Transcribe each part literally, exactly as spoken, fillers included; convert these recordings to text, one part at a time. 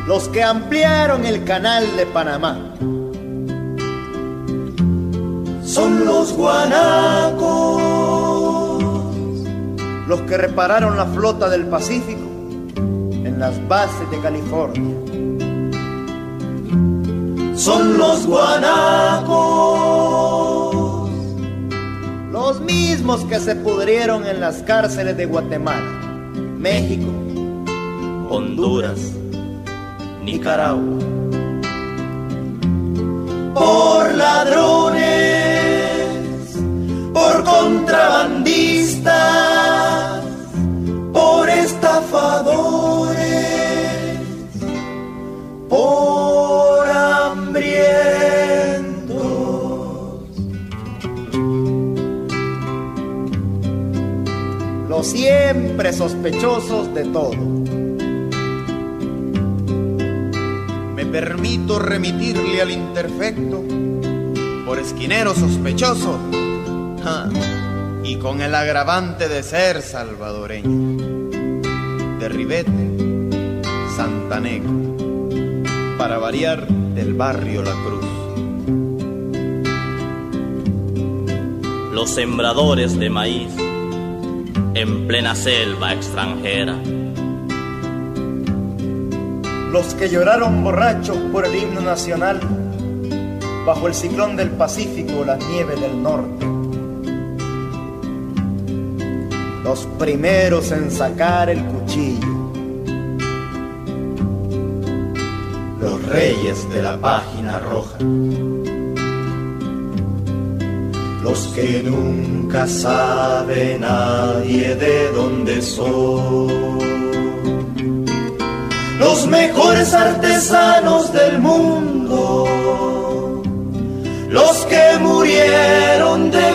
los que ampliaron el canal de Panamá. Son los guanacos, los que repararon la flota del Pacífico en las bases de California. Son los guanacos, los mismos que se pudrieron en las cárceles de Guatemala, México, Honduras, Nicaragua. Por ladrones, por contrabandistas, por estafadores, por hambrientos. Los siempre sospechosos de todo. Me permito remitirle al imperfecto por esquinero sospechoso, ja, y con el agravante de ser salvadoreño, de Ribete, Santanegra, para variar del barrio La Cruz. Los sembradores de maíz en plena selva extranjera. Los que lloraron borrachos por el himno nacional bajo el ciclón del Pacífico, las nieves del norte. Los primeros en sacar el cuchillo. Los reyes de la página roja. Los que nunca sabe nadie de dónde son. Los mejores artesanos del mundo, los que murieron de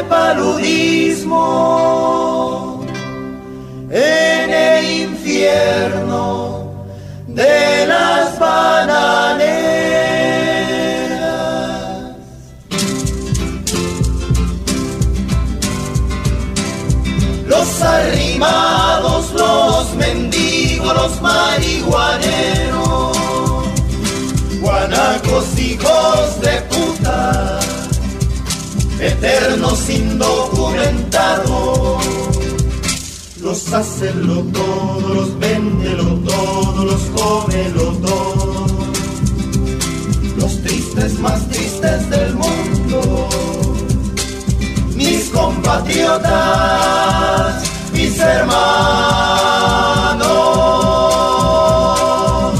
paludismo en el infierno de las bananeras. Los arrimados, los mendigos, los marihuaneros, guanacos hijos de puta, eternos indocumentados. Los hacenlo todo, los véndelo todo, los cómelo todo. Los tristes más tristes del mundo, mis compatriotas, mis hermanos.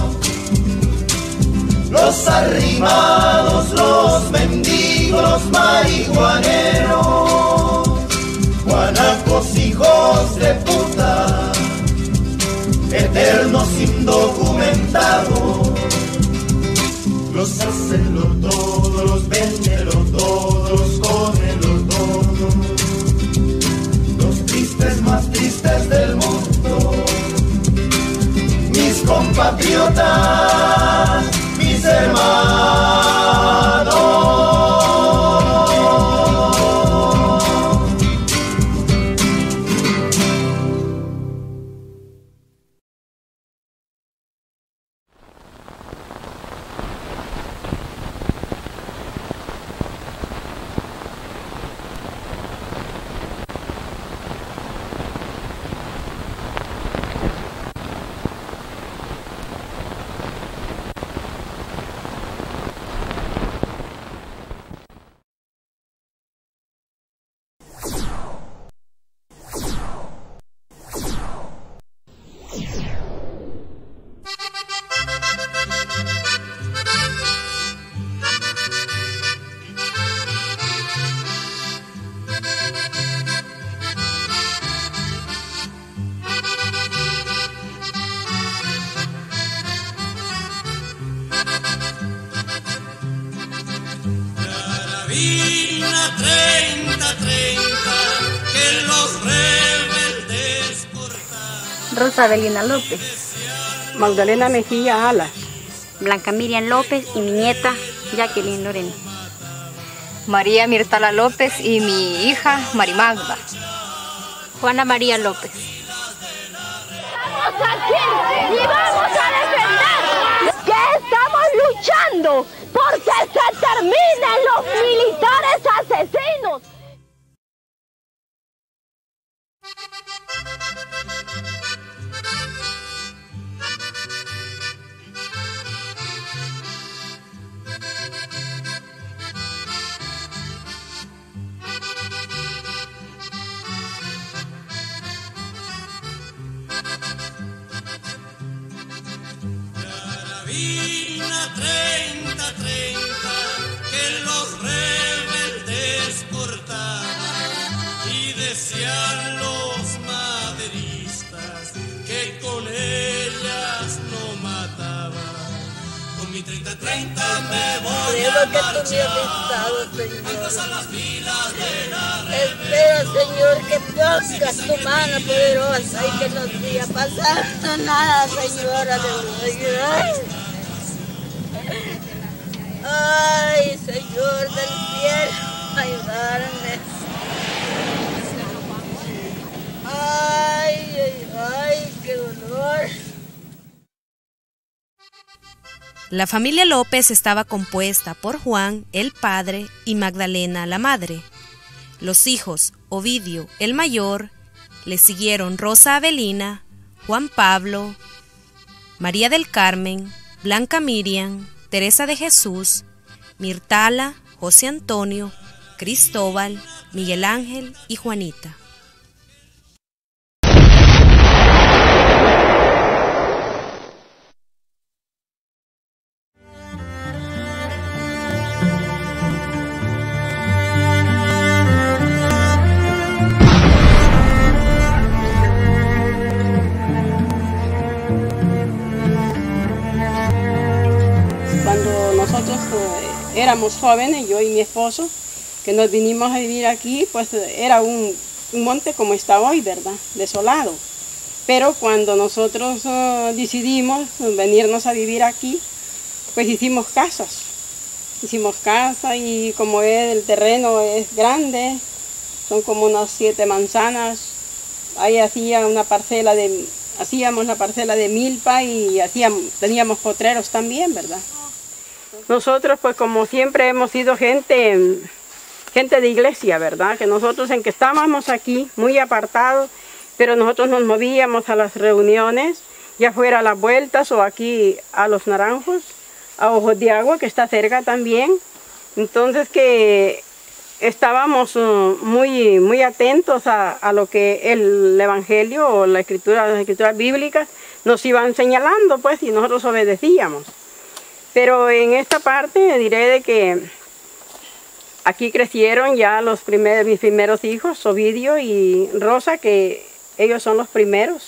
Los arrimados, los mendigos, los marihuaneros, guanacos hijos de puta, eternos indocumentados. Los hacenlo todo, los véndelo todo, los cómelo todo. Los tristes más tristes del mundo, mis compatriotas, mis hermanos. Rosa Belina López, Magdalena Mejía Alas, Blanca Miriam López y mi nieta Jacqueline Lorena, María Mirtala López y mi hija Marimagda, Juana María López. ¡Vamos aquí y vamos a defender! ¡Que luchando porque se terminen los militares asesinos. Carabina treinta treinta que los rebeldes cortaban y decían los maderistas que con ellas no mataban. Con mi treinta treinta me voy a marchar a las filas de la rebelión. Espera, Señor, que pongas tu mano poderosa y que no siga pasando nada, Señor, aleluya. Ay, Señor del cielo, ayudarme. Ay, ay, ay, qué dolor. La familia López estaba compuesta por Juan, el padre, y Magdalena, la madre. Los hijos, Ovidio, el mayor, le siguieron Rosa Avelina, Juan Pablo, María del Carmen, Blanca Miriam, Teresa de Jesús, Mirtala, José Antonio, Cristóbal, Miguel Ángel y Juanita. Nosotros eh, éramos jóvenes, yo y mi esposo, que nos vinimos a vivir aquí, pues era un, un monte como está hoy, ¿verdad? Desolado. Pero cuando nosotros uh, decidimos venirnos a vivir aquí, pues hicimos casas. Hicimos casa y como es, el terreno es grande, son como unas siete manzanas, ahí hacía una parcela de, hacíamos la parcela de milpa y hacíamos, teníamos potreros también, ¿verdad? Nosotros, pues como siempre hemos sido gente, gente de iglesia, ¿verdad? Que nosotros en que estábamos aquí, muy apartados, pero nosotros nos movíamos a las reuniones, ya fuera a las vueltas o aquí a Los Naranjos, a Ojos de Agua, que está cerca también. Entonces que estábamos uh, muy, muy atentos a, a lo que el Evangelio o la escritura, las escrituras bíblicas nos iban señalando, pues, y nosotros obedecíamos. Pero en esta parte diré de que aquí crecieron ya los primeros, mis primeros hijos, Ovidio y Rosa, que ellos son los primeros.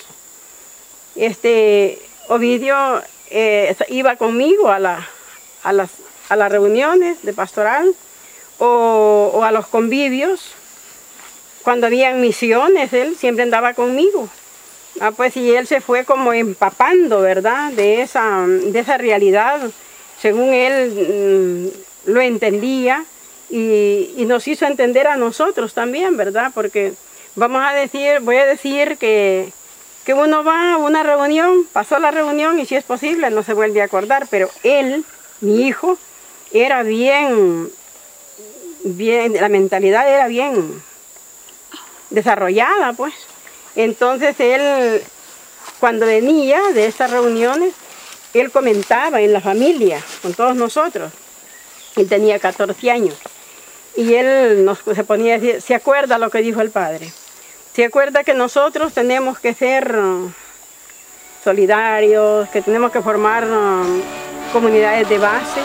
Este, Ovidio eh, iba conmigo a, la, a, las, a las reuniones de pastoral o, o a los convivios. Cuando habían misiones, él siempre andaba conmigo. Ah, pues y él se fue como empapando, ¿verdad?, de esa, de esa realidad, según él mmm, lo entendía y, y nos hizo entender a nosotros también, ¿verdad? Porque vamos a decir, voy a decir que, que uno va a una reunión, pasó la reunión y si es posible no se vuelve a acordar, pero él, mi hijo, era bien, bien, la mentalidad era bien desarrollada, pues. Entonces él, cuando venía de estas reuniones, él comentaba en la familia, con todos nosotros. Él tenía catorce años. Y él nos, se ponía a decir, ¿se acuerda lo que dijo el padre? ¿Se acuerda que nosotros tenemos que ser uh, solidarios, que tenemos que formar uh, comunidades de base?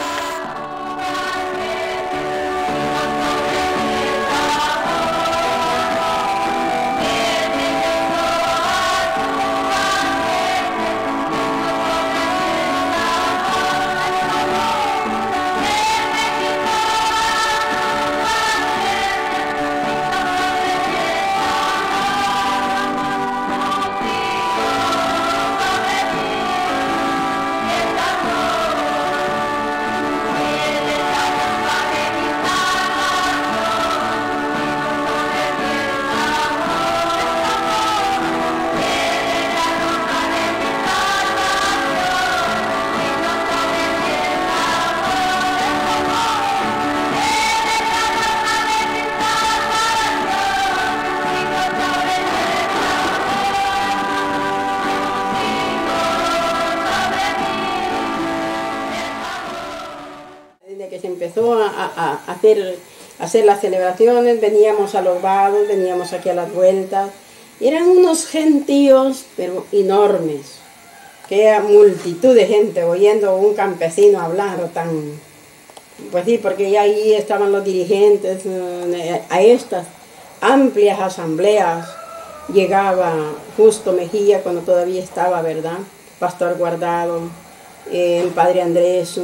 empezó a, a, a hacer, a hacer las celebraciones, veníamos a los vados, veníamos aquí a las vueltas. Eran unos gentíos, pero enormes, que era multitud de gente oyendo a un campesino hablar tan... Pues sí, porque ya ahí estaban los dirigentes, a estas amplias asambleas llegaba Justo Mejía cuando todavía estaba, ¿verdad? Pastor Guardado, el padre Andrés,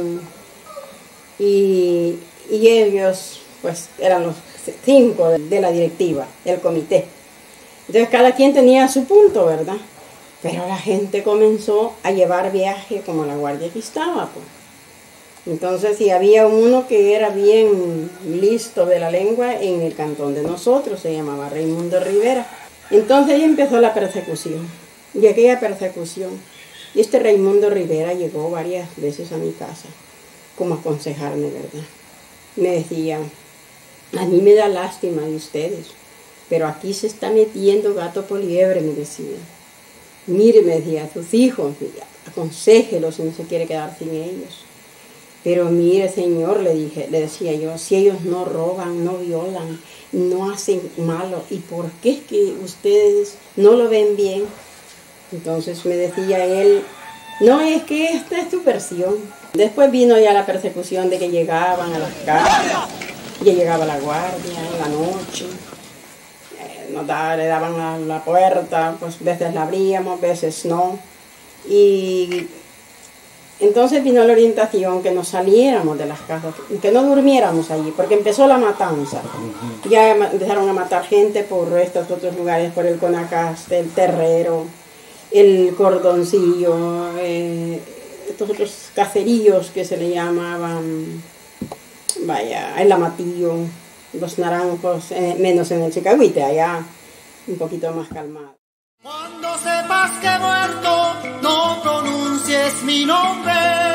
y, y ellos pues eran los cinco de la directiva, el comité. Entonces cada quien tenía su punto, ¿verdad? Pero la gente comenzó a llevar viaje como la guardia que estaba, pues. Entonces, si había uno que era bien listo de la lengua en el cantón de nosotros, se llamaba Raimundo Rivera. Entonces ahí empezó la persecución. Y aquella persecución, y este Raimundo Rivera llegó varias veces a mi casa, como a aconsejarme, ¿verdad? Me decía, a mí me da lástima de ustedes, pero aquí se está metiendo gato por liebre, me decía. Mire, me decía, a sus hijos, aconséjelos si no se quiere quedar sin ellos. Pero mire, señor, le dije, le decía yo, si ellos no roban, no violan, no hacen malo, ¿y por qué es que ustedes no lo ven bien? Entonces me decía él, no, es que esta es tu versión. Después vino ya la persecución de que llegaban a las casas, ya llegaba la guardia en la noche, eh, nos da, le daban la, la puerta, pues veces la abríamos, veces no, y... Entonces vino la orientación que nos saliéramos de las casas, que no durmiéramos allí, porque empezó la matanza. Ya empezaron a matar gente por estos otros lugares, por el Conacaste, el Terrero, el Cordoncillo, eh, estos otros caseríos que se le llamaban, vaya, el Amatillo, los Naranjos, eh, menos en el Chicahuite, allá un poquito más calmado. Cuando sepas que he muerto, no pronuncies mi nombre,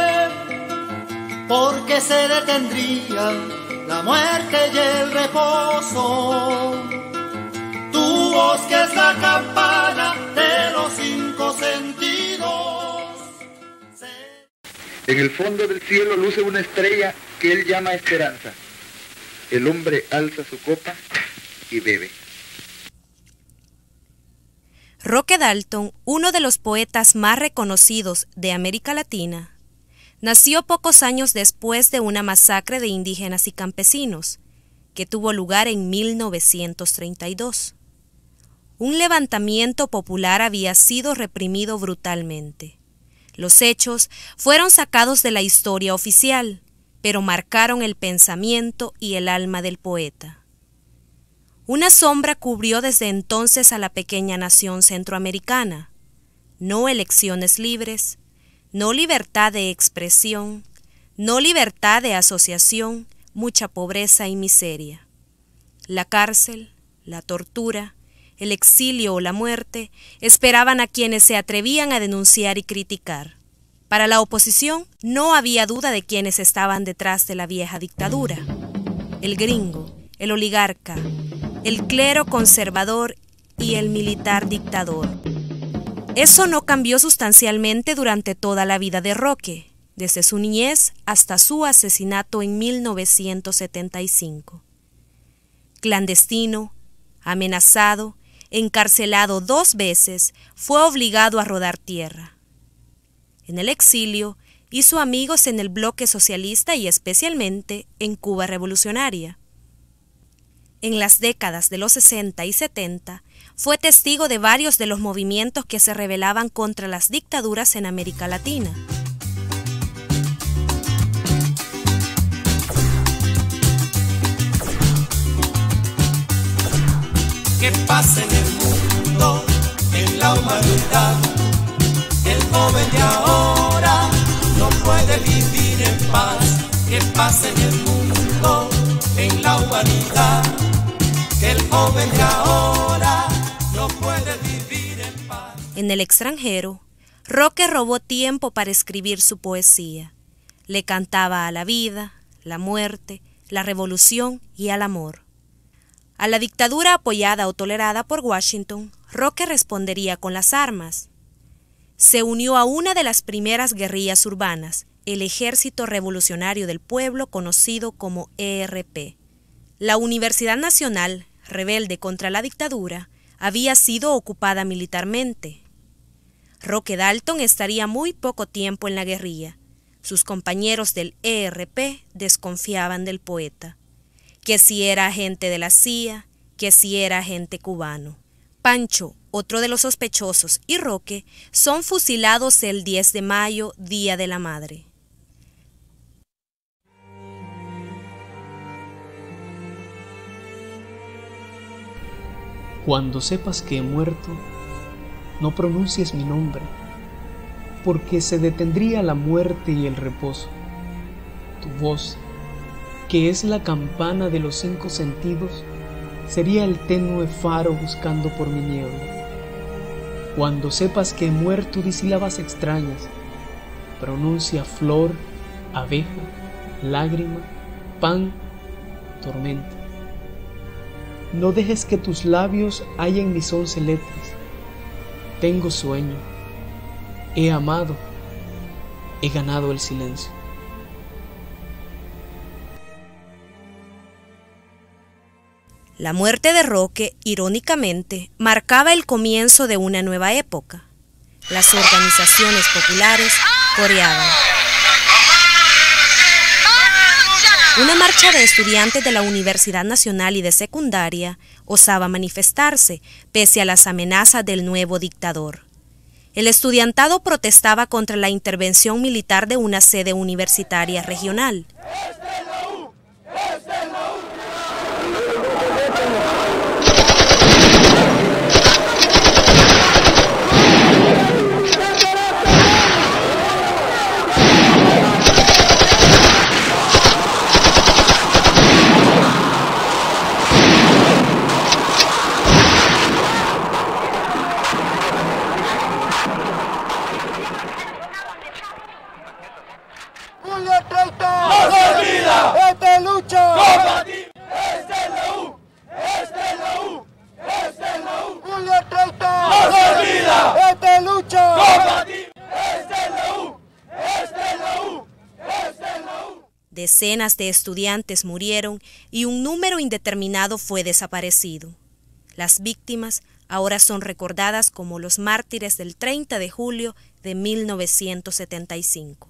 porque se detendría la muerte y el reposo. Tu voz que es la campana de los cinco sentidos. En el fondo del cielo luce una estrella que él llama esperanza. El hombre alza su copa y bebe. Roque Dalton, uno de los poetas más reconocidos de América Latina, nació pocos años después de una masacre de indígenas y campesinos, que tuvo lugar en mil novecientos treinta y dos. Un levantamiento popular había sido reprimido brutalmente. Los hechos fueron sacados de la historia oficial, pero marcaron el pensamiento y el alma del poeta. Una sombra cubrió desde entonces a la pequeña nación centroamericana. No elecciones libres, no libertad de expresión, no libertad de asociación, mucha pobreza y miseria. La cárcel, la tortura, el exilio o la muerte esperaban a quienes se atrevían a denunciar y criticar. Para la oposición no había duda de quienes estaban detrás de la vieja dictadura: el gringo, el oligarca, el clero conservador y el militar dictador. Eso no cambió sustancialmente durante toda la vida de Roque, desde su niñez hasta su asesinato en mil novecientos setenta y cinco. Clandestino, amenazado, encarcelado dos veces, fue obligado a rodar tierra. En el exilio hizo amigos en el bloque socialista y especialmente en Cuba revolucionaria. En las décadas de los sesenta y setenta, fue testigo de varios de los movimientos que se rebelaban contra las dictaduras en América Latina. ¿Qué pasa en el mundo, en la humanidad? El joven de ahora no puede vivir en paz. ¿Qué pasa en el mundo, en la humanidad? Que el joven de ahora no puede vivir en paz. En el extranjero, Roque robó tiempo para escribir su poesía. Le cantaba a la vida, la muerte, la revolución y al amor. A la dictadura apoyada o tolerada por Washington, Roque respondería con las armas. Se unió a una de las primeras guerrillas urbanas el Ejército Revolucionario del Pueblo, conocido como E R P. La Universidad Nacional, rebelde contra la dictadura, había sido ocupada militarmente. Roque Dalton estaría muy poco tiempo en la guerrilla. Sus compañeros del E R P desconfiaban del poeta, que si era agente de la C I A, que si era agente cubano. Pancho, otro de los sospechosos, y Roque son fusilados el diez de mayo, Día de la Madre. Cuando sepas que he muerto, no pronuncies mi nombre, porque se detendría la muerte y el reposo. Tu voz, que es la campana de los cinco sentidos, sería el tenue faro buscando por mi niebla. Cuando sepas que he muerto, di sílabas extrañas, pronuncia flor, abeja, lágrima, pan, tormenta. No dejes que tus labios hallen mis once letras. Tengo sueño, he amado, he ganado el silencio. La muerte de Roque, irónicamente, marcaba el comienzo de una nueva época. Las organizaciones populares coreaban. Una marcha de estudiantes de la Universidad Nacional y de secundaria osaba manifestarse, pese a las amenazas del nuevo dictador. El estudiantado protestaba contra la intervención militar de una sede universitaria regional. Decenas de estudiantes murieron y un número indeterminado fue desaparecido. Las víctimas ahora son recordadas como los mártires del treinta de julio de mil novecientos setenta y cinco.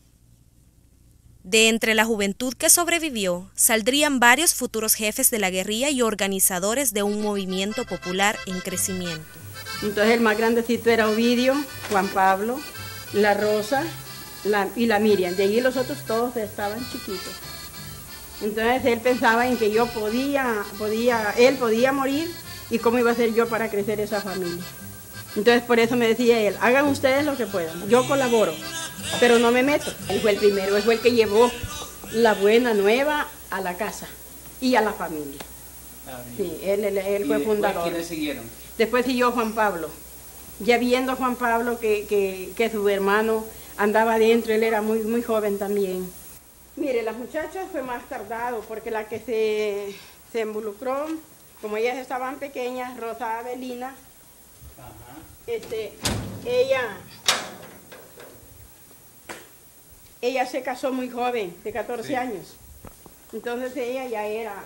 De entre la juventud que sobrevivió, saldrían varios futuros jefes de la guerrilla y organizadores de un movimiento popular en crecimiento. Entonces el más grandecito era Ovidio, Juan Pablo, la Rosa la, y la Miriam. De allí los otros todos estaban chiquitos. Entonces él pensaba en que yo podía, podía, él podía morir y cómo iba a ser yo para crecer esa familia. Entonces por eso me decía él, hagan ustedes lo que puedan, yo colaboro, pero no me meto. Él fue el primero, él fue el que llevó la buena nueva a la casa y a la familia. Sí, él, él, él fue fundador. ¿Quiénes siguieron? Después siguió Juan Pablo. Ya viendo Juan Pablo que, que, que su hermano andaba adentro, él era muy, muy joven también. Mire, las muchachas fue más tardado porque la que se, se involucró, como ellas estaban pequeñas, Rosa Avelina, Ajá. Este, ella, ella se casó muy joven, de catorce sí. años. Entonces ella ya era,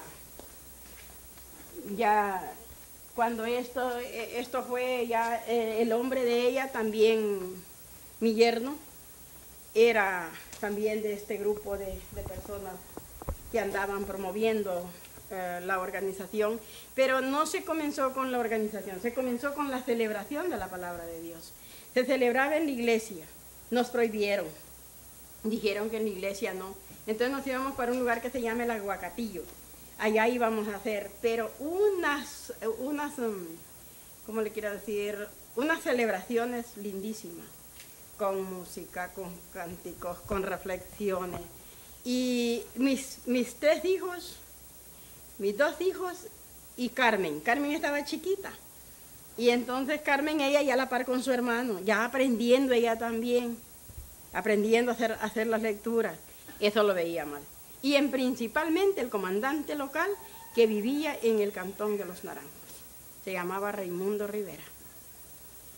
ya cuando esto, esto fue ya el hombre de ella, también mi yerno, era también de este grupo de, de personas que andaban promoviendo eh, la organización, pero no se comenzó con la organización, se comenzó con la celebración de la palabra de Dios. Se celebraba en la iglesia, nos prohibieron, dijeron que en la iglesia no. Entonces nos íbamos para un lugar que se llama el Aguacatillo, allá íbamos a hacer, pero unas, unas, ¿cómo le quiero decir? Unas celebraciones lindísimas, con música, con cánticos, con reflexiones. Y mis, mis tres hijos, mis dos hijos y Carmen. Carmen estaba chiquita. Y entonces Carmen, ella ya a la par con su hermano, ya aprendiendo ella también, aprendiendo a hacer, a hacer las lecturas. Eso lo veía mal. Y en principalmente el comandante local que vivía en el Cantón de los Naranjos. Se llamaba Raimundo Rivera.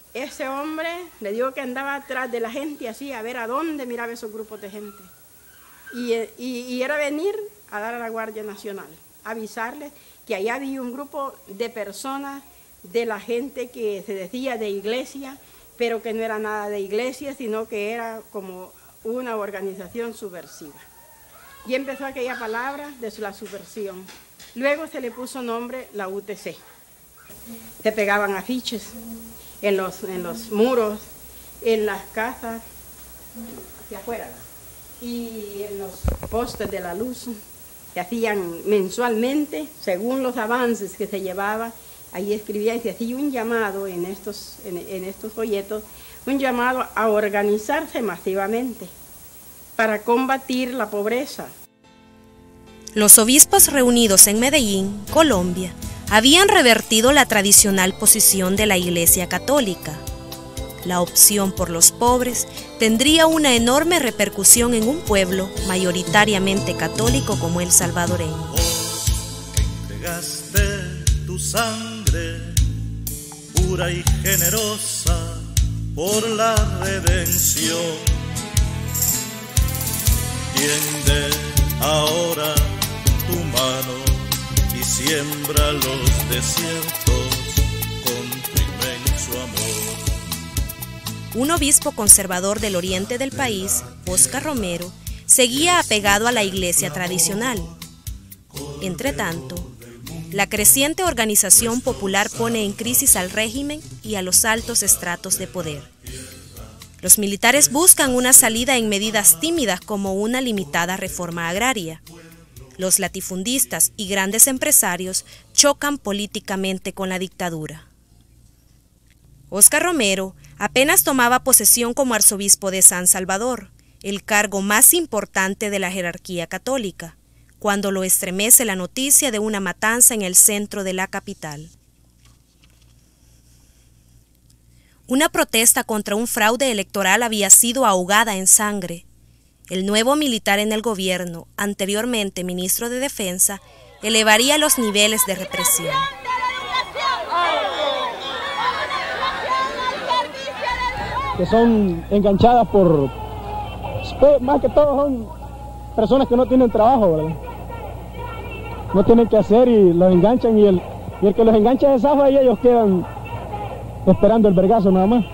ese hombre, le digo que andaba atrás de la gente así, a ver a dónde miraba esos grupos de gente. Y, y, y era venir a dar a la Guardia Nacional, avisarles que allá había un grupo de personas, de la gente que se decía de iglesia, pero que no era nada de iglesia, sino que era como una organización subversiva. Y empezó aquella palabra de la subversión. Luego se le puso nombre la U T C. Se pegaban afiches en los, en los muros, en las casas, hacia afuera, y en los postes de la luz. Se hacían mensualmente, según los avances que se llevaba, ahí escribía y se hacía un llamado en estos, en, en estos folletos, un llamado a organizarse masivamente para combatir la pobreza. Los obispos reunidos en Medellín, Colombia, habían revertido la tradicional posición de la Iglesia Católica. La opción por los pobres tendría una enorme repercusión en un pueblo mayoritariamente católico como el salvadoreño. Vos que entregaste tu sangre pura y generosa por la redención, tiende ahora tu mano y siembra los desiertos con tu inmenso amor. Un obispo conservador del oriente del país, Óscar Romero, seguía apegado a la iglesia tradicional. Entretanto, la creciente organización popular pone en crisis al régimen y a los altos estratos de poder. Los militares buscan una salida en medidas tímidas como una limitada reforma agraria. Los latifundistas y grandes empresarios chocan políticamente con la dictadura. Óscar Romero apenas tomaba posesión como arzobispo de San Salvador, el cargo más importante de la jerarquía católica, cuando lo estremece la noticia de una matanza en el centro de la capital. Una protesta contra un fraude electoral había sido ahogada en sangre. El nuevo militar en el gobierno, anteriormente ministro de Defensa, elevaría los niveles de represión. Que son enganchadas por, más que todo son personas que no tienen trabajo, ¿verdad? No tienen que hacer y los enganchan y el, y el que los engancha de zafa y ellos quedan esperando el vergazo nada más.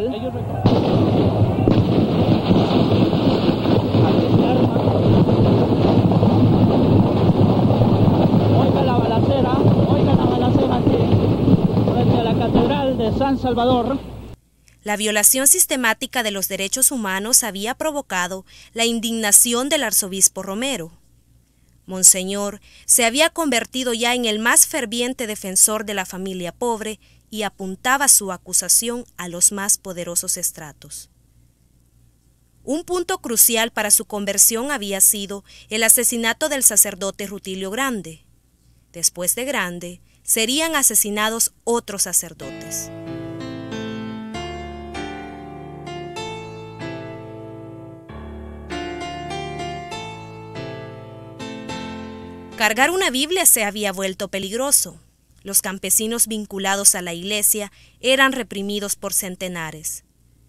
Oiga la balacera, oiga la balacera aquí, frente a la Catedral de San Salvador. La violación sistemática de los derechos humanos había provocado la indignación del arzobispo Romero. Monseñor se había convertido ya en el más ferviente defensor de la familia pobre y apuntaba su acusación a los más poderosos estratos. Un punto crucial para su conversión había sido el asesinato del sacerdote Rutilio Grande. Después de Grande, serían asesinados otros sacerdotes. Cargar una Biblia se había vuelto peligroso. Los campesinos vinculados a la iglesia eran reprimidos por centenares.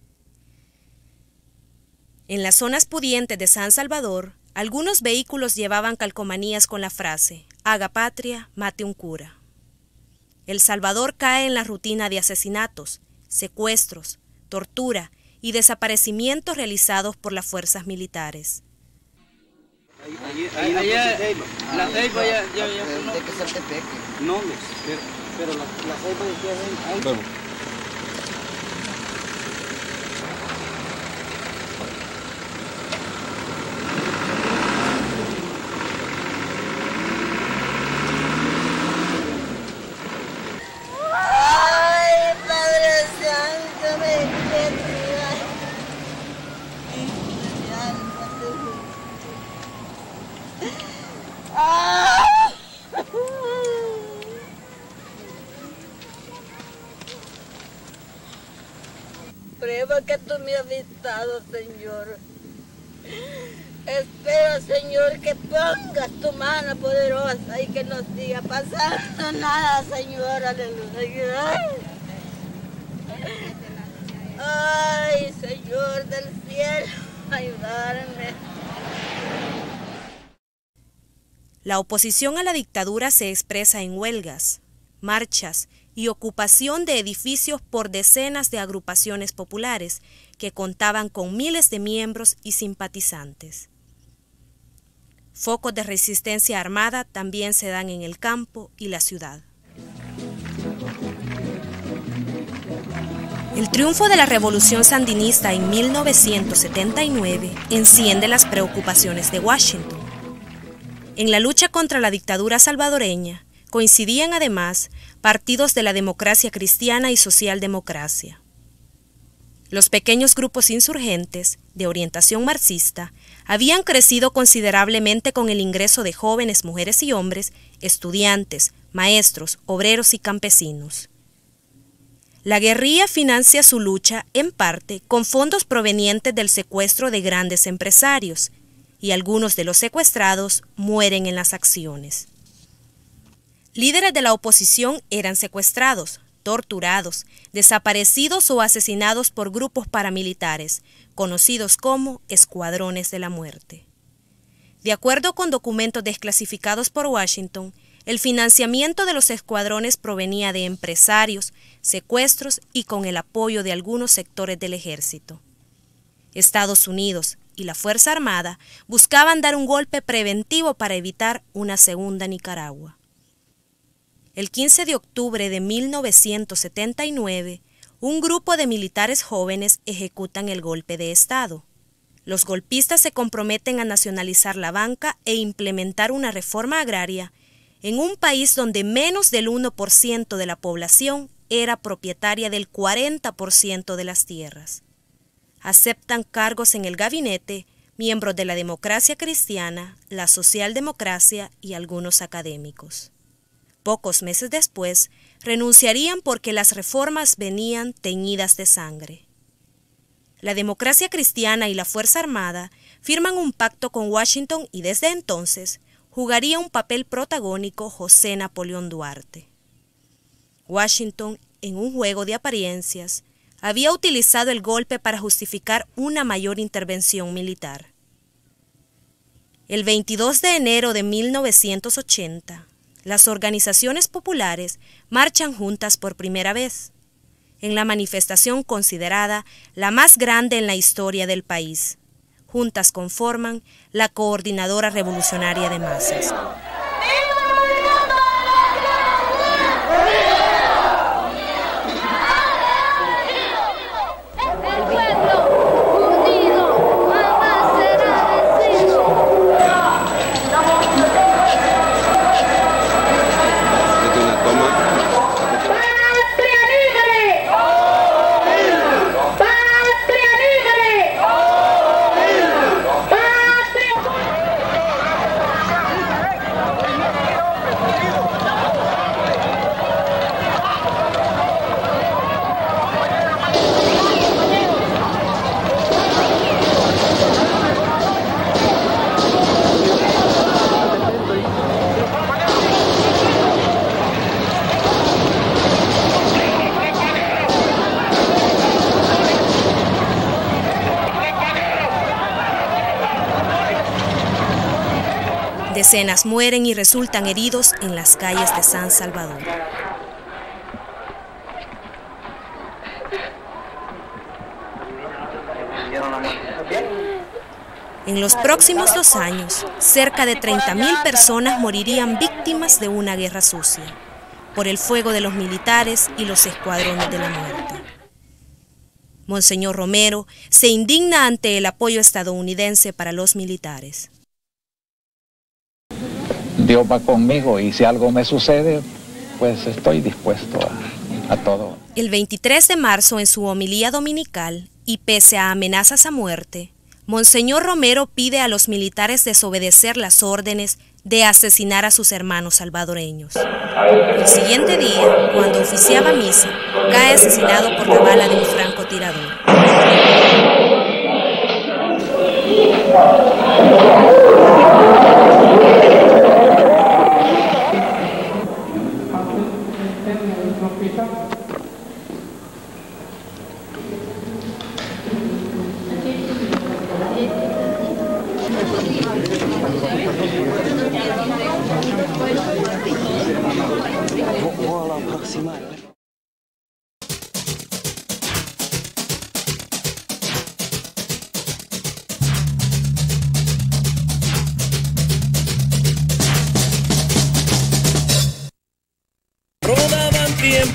En las zonas pudientes de San Salvador, algunos vehículos llevaban calcomanías con la frase «Haga patria, mate un cura». El Salvador cae en la rutina de asesinatos, secuestros, tortura y desaparecimientos realizados por las fuerzas militares. Allá, allá, la ceiba ya, ya, ya. ¿De qué se te peque? No, pero, pero la, la ceiba de qué es ahí. Ay, Padre Santo, me bendiga. ¡Ah! Prueba que tú me has visitado, Señor. Espero, Señor, que pongas tu mano poderosa y que no siga pasando nada, Señor. Aleluya. ayudarme. La oposición a la dictadura se expresa en huelgas, marchas y ocupación de edificios por decenas de agrupaciones populares que contaban con miles de miembros y simpatizantes. Focos de resistencia armada también se dan en el campo y la ciudad. El triunfo de la revolución sandinista en mil novecientos setenta y nueve enciende las preocupaciones de Washington. En la lucha contra la dictadura salvadoreña coincidían además partidos de la democracia cristiana y socialdemocracia. Los pequeños grupos insurgentes, de orientación marxista, habían crecido considerablemente con el ingreso de jóvenes, mujeres y hombres, estudiantes, maestros, obreros y campesinos. La guerrilla financia su lucha, en parte, con fondos provenientes del secuestro de grandes empresarios, y algunos de los secuestrados mueren en las acciones. Líderes de la oposición eran secuestrados, torturados, desaparecidos o asesinados por grupos paramilitares, conocidos como escuadrones de la muerte. De acuerdo con documentos desclasificados por Washington, el financiamiento de los escuadrones provenía de empresarios, secuestros y con el apoyo de algunos sectores del ejército. Estados Unidos y la Fuerza Armada buscaban dar un golpe preventivo para evitar una segunda Nicaragua. El quince de octubre de mil novecientos setenta y nueve, un grupo de militares jóvenes ejecutan el golpe de Estado. Los golpistas se comprometen a nacionalizar la banca e implementar una reforma agraria en un país donde menos del uno por ciento de la población era propietaria del cuarenta por ciento de las tierras. Aceptan cargos en el gabinete miembros de la democracia cristiana, la socialdemocracia y algunos académicos. Pocos meses después, renunciarían porque las reformas venían teñidas de sangre. La democracia cristiana y la Fuerza Armada firman un pacto con Washington y desde entonces jugaría un papel protagónico José Napoleón Duarte. Washington, en un juego de apariencias, había utilizado el golpe para justificar una mayor intervención militar. El veintidós de enero de mil novecientos ochenta, las organizaciones populares marchan juntas por primera vez, en la manifestación considerada la más grande en la historia del país. Juntas conforman la Coordinadora Revolucionaria de Masas. Decenas mueren y resultan heridos en las calles de San Salvador. En los próximos dos años, cerca de treinta mil personas morirían víctimas de una guerra sucia, por el fuego de los militares y los escuadrones de la muerte. Monseñor Romero se indigna ante el apoyo estadounidense para los militares. Dios va conmigo y si algo me sucede, pues estoy dispuesto a, a todo. El veintitrés de marzo, en su homilía dominical, y pese a amenazas a muerte, Monseñor Romero pide a los militares desobedecer las órdenes de asesinar a sus hermanos salvadoreños. El siguiente día, cuando oficiaba misa, cae asesinado por la bala de un francotirador.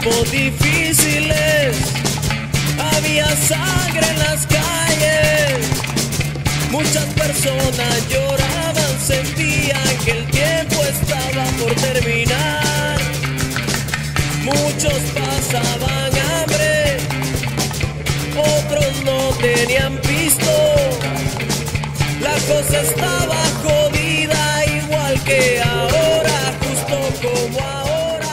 tiempos difíciles, había sangre en las calles, muchas personas lloraban, sentían que el tiempo estaba por terminar, muchos pasaban hambre, otros no tenían pisto, la cosa estaba jodida igual que ahora, justo como ahora.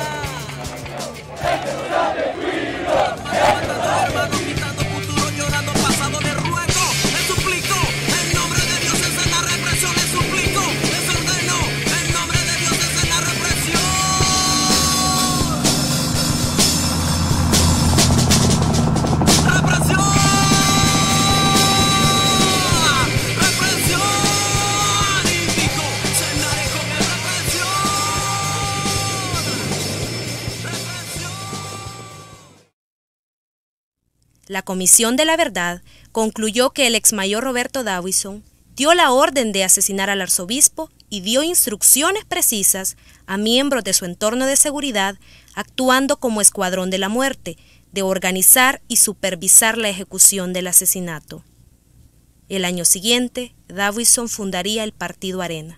Hermano, quitando futuro, llorando pasado, le ruego, le suplico, en nombre de Dios es en la represión, le suplico, les ordeno, en nombre de Dios es en la represión. ¡Represión! ¡Represión! Indico, cenaré con el represión. ¡Represión! La Comisión de la Verdad concluyó que el exmayor Roberto Dawison dio la orden de asesinar al arzobispo y dio instrucciones precisas a miembros de su entorno de seguridad, actuando como escuadrón de la muerte, de organizar y supervisar la ejecución del asesinato. El año siguiente, Dawison fundaría el Partido Arena.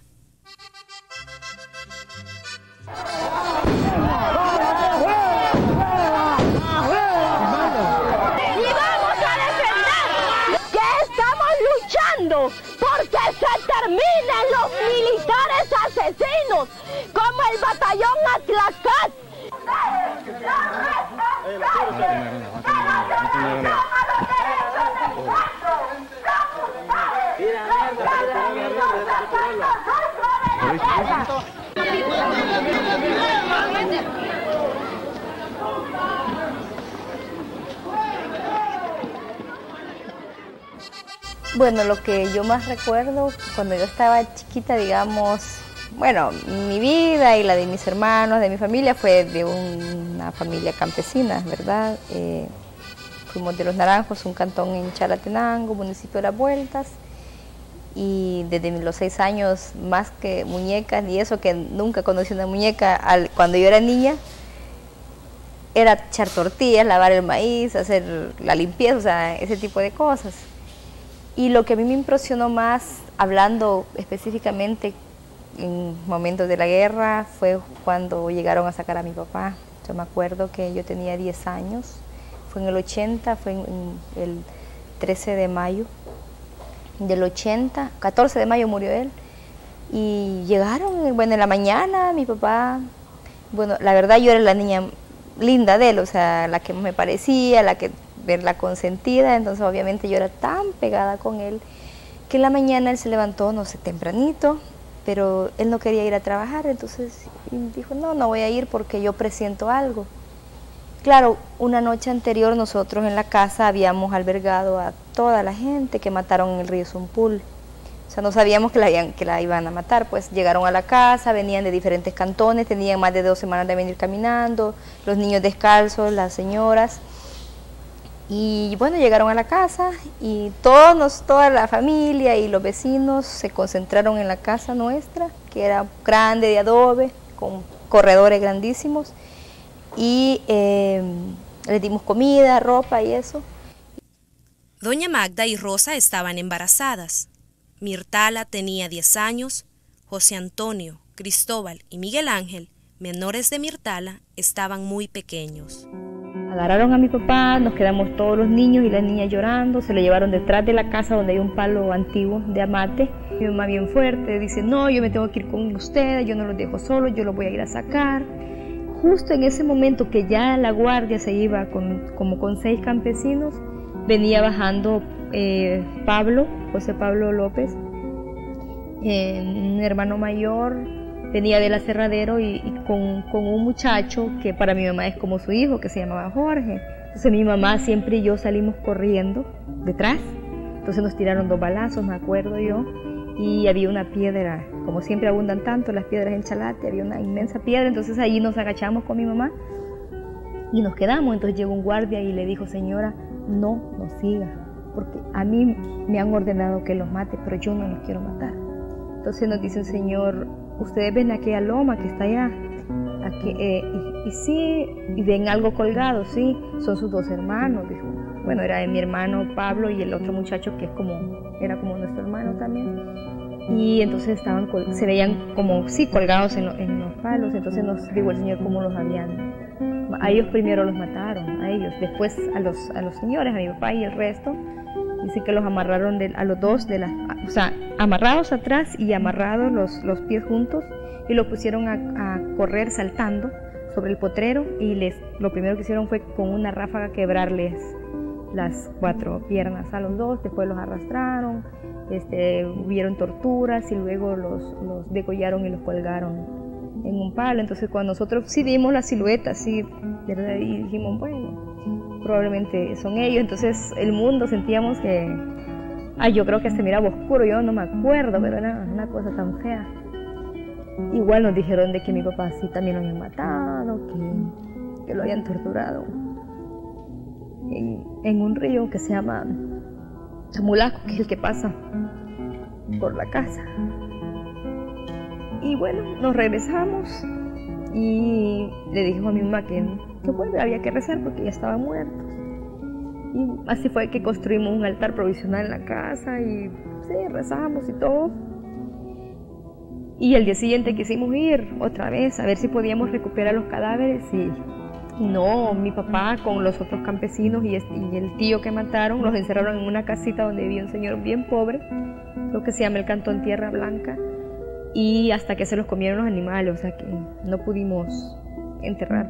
Porque se terminen los militares asesinos como el batallón Atlacat. Bueno, lo que yo más recuerdo cuando yo estaba chiquita, digamos, bueno, mi vida y la de mis hermanos, de mi familia, fue de una familia campesina, ¿verdad? Eh, fuimos de Los Naranjos, un cantón en Chalatenango, municipio de Las Vueltas, y desde los seis años, más que muñecas, y eso que nunca conocí una muñeca, al, cuando yo era niña, era echar tortillas, lavar el maíz, hacer la limpieza, o sea, ese tipo de cosas. Y lo que a mí me impresionó más, hablando específicamente en momentos de la guerra, fue cuando llegaron a sacar a mi papá. Yo me acuerdo que yo tenía diez años, fue en el ochenta, fue en el trece de mayo del ochenta, catorce de mayo murió él. Y llegaron, bueno, en la mañana, mi papá, bueno, la verdad yo era la niña linda de él, o sea, la que me parecía, la que verla consentida, entonces obviamente yo era tan pegada con él que en la mañana él se levantó, no sé, tempranito, pero él no quería ir a trabajar, entonces dijo, no, no voy a ir porque yo presiento algo. Claro, una noche anterior nosotros en la casa habíamos albergado a toda la gente que mataron en el río Zumpul, o sea, no sabíamos que la, habían, que la iban a matar, pues llegaron a la casa, venían de diferentes cantones, tenían más de dos semanas de venir caminando, los niños descalzos, las señoras. Y bueno, llegaron a la casa y todos, toda la familia y los vecinos se concentraron en la casa nuestra, que era grande, de adobe, con corredores grandísimos, y eh, les dimos comida, ropa y eso. Doña Magda y Rosa estaban embarazadas. Mirtala tenía diez años, José Antonio, Cristóbal y Miguel Ángel, menores de Mirtala, estaban muy pequeños. Agarraron a mi papá, nos quedamos todos los niños y las niñas llorando, se lo llevaron detrás de la casa donde hay un palo antiguo de amate. Mi mamá bien fuerte dice, no, yo me tengo que ir con ustedes, yo no los dejo solos, yo los voy a ir a sacar. Justo en ese momento que ya la guardia se iba con, como con seis campesinos, venía bajando eh, Pablo, José Pablo López, eh, un hermano mayor, venía del aserradero y, y con, con un muchacho que para mi mamá es como su hijo, que se llamaba Jorge. Entonces mi mamá siempre y yo salimos corriendo detrás, entonces nos tiraron dos balazos, me acuerdo yo, y había una piedra, como siempre abundan tanto las piedras en Chalate, había una inmensa piedra, entonces ahí nos agachamos con mi mamá y nos quedamos. Entonces llegó un guardia y le dijo, señora, no nos siga, porque a mí me han ordenado que los mate, pero yo no los quiero matar. Entonces nos dice el señor, ustedes ven aquella loma que está allá, aquí, eh, y, y sí, y ven algo colgado, sí, son sus dos hermanos, dijo. Bueno, era mi hermano Pablo y el otro muchacho que es como, era como nuestro hermano también. Y entonces estaban, se veían como, sí, colgados en, lo, en los palos. Entonces nos dijo el Señor cómo los habían, a ellos primero los mataron, a ellos, después a los, a los señores, a mi papá y el resto. Dice que los amarraron de, a los dos, de las, o sea, amarrados atrás y amarrados los, los pies juntos, y los pusieron a, a correr saltando sobre el potrero, y les, lo primero que hicieron fue con una ráfaga quebrarles las cuatro piernas a los dos. Después los arrastraron, este, hubieron torturas y luego los, los degollaron y los colgaron en un palo. Entonces cuando nosotros sí vimos la silueta, sí, ¿verdad? Y dijimos, bueno, probablemente son ellos. Entonces el mundo sentíamos que, ay, yo creo que se miraba oscuro, yo no me acuerdo, pero era una cosa tan fea. Igual nos dijeron de que mi papá sí también lo habían matado, que, que lo habían torturado en, en un río que se llama Tamulaco, que es el que pasa por la casa. Y bueno, nos regresamos y le dijo a mi mamá que, que bueno, había que rezar porque ya estaban muertos. Y así fue que construimos un altar provisional en la casa y sí, rezamos y todo. Y el día siguiente quisimos ir otra vez a ver si podíamos recuperar los cadáveres y no, mi papá con los otros campesinos y, este, y el tío que mataron los encerraron en una casita donde vivía un señor bien pobre, lo que se llama el Cantón Tierra Blanca, y hasta que se los comieron los animales, o sea que no pudimos enterrar.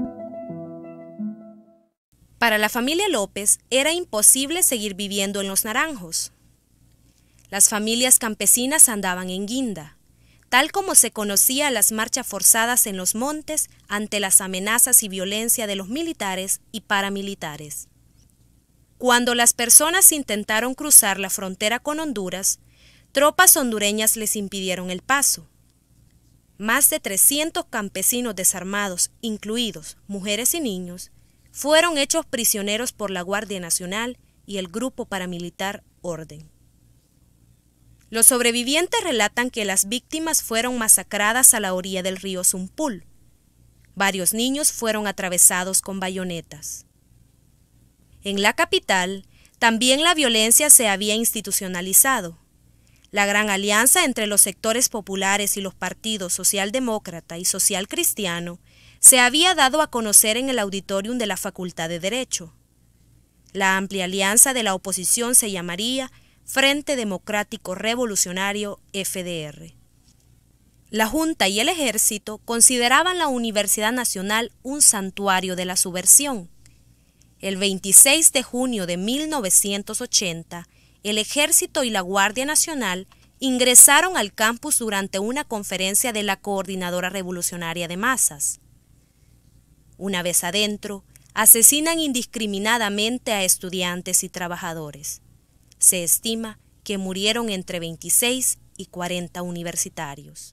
Para la familia López era imposible seguir viviendo en Los Naranjos. Las familias campesinas andaban en guinda, tal como se conocía las marchas forzadas en los montes ante las amenazas y violencia de los militares y paramilitares. Cuando las personas intentaron cruzar la frontera con Honduras, tropas hondureñas les impidieron el paso. Más de trescientos campesinos desarmados, incluidos mujeres y niños, fueron hechos prisioneros por la Guardia Nacional y el grupo paramilitar Orden. Los sobrevivientes relatan que las víctimas fueron masacradas a la orilla del río Zumpul. Varios niños fueron atravesados con bayonetas. En la capital, también la violencia se había institucionalizado. La gran alianza entre los sectores populares y los partidos socialdemócrata y social cristiano se había dado a conocer en el auditorium de la Facultad de Derecho. La amplia alianza de la oposición se llamaría Frente Democrático Revolucionario F D R. La Junta y el Ejército consideraban la Universidad Nacional un santuario de la subversión. El veintiséis de junio de mil novecientos ochenta, el Ejército y la Guardia Nacional ingresaron al campus durante una conferencia de la Coordinadora Revolucionaria de Masas. Una vez adentro, asesinan indiscriminadamente a estudiantes y trabajadores. Se estima que murieron entre veintiséis y cuarenta universitarios.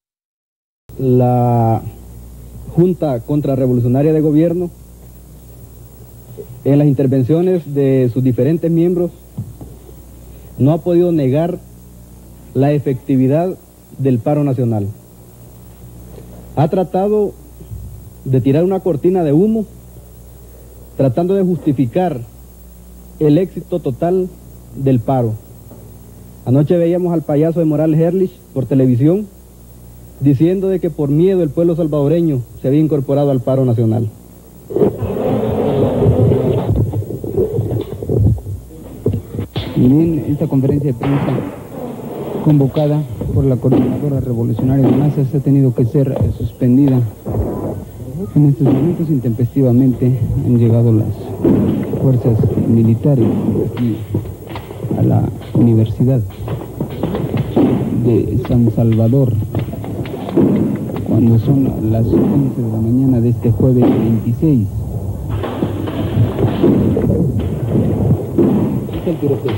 La Junta Contrarrevolucionaria de Gobierno, en las intervenciones de sus diferentes miembros, no ha podido negar la efectividad del paro nacional. Ha tratado de tirar una cortina de humo, tratando de justificar el éxito total del paro. Anoche veíamos al payaso de Morales Herlich por televisión diciendo de que por miedo el pueblo salvadoreño se había incorporado al paro nacional. Bien, esta conferencia de prensa convocada por la Coordinadora Revolucionaria de Masas ha tenido que ser suspendida. En estos momentos intempestivamente han llegado las fuerzas militares aquí a la Universidad de San Salvador, cuando son las once de la mañana de este jueves veintiséis. Este es el tiroteo.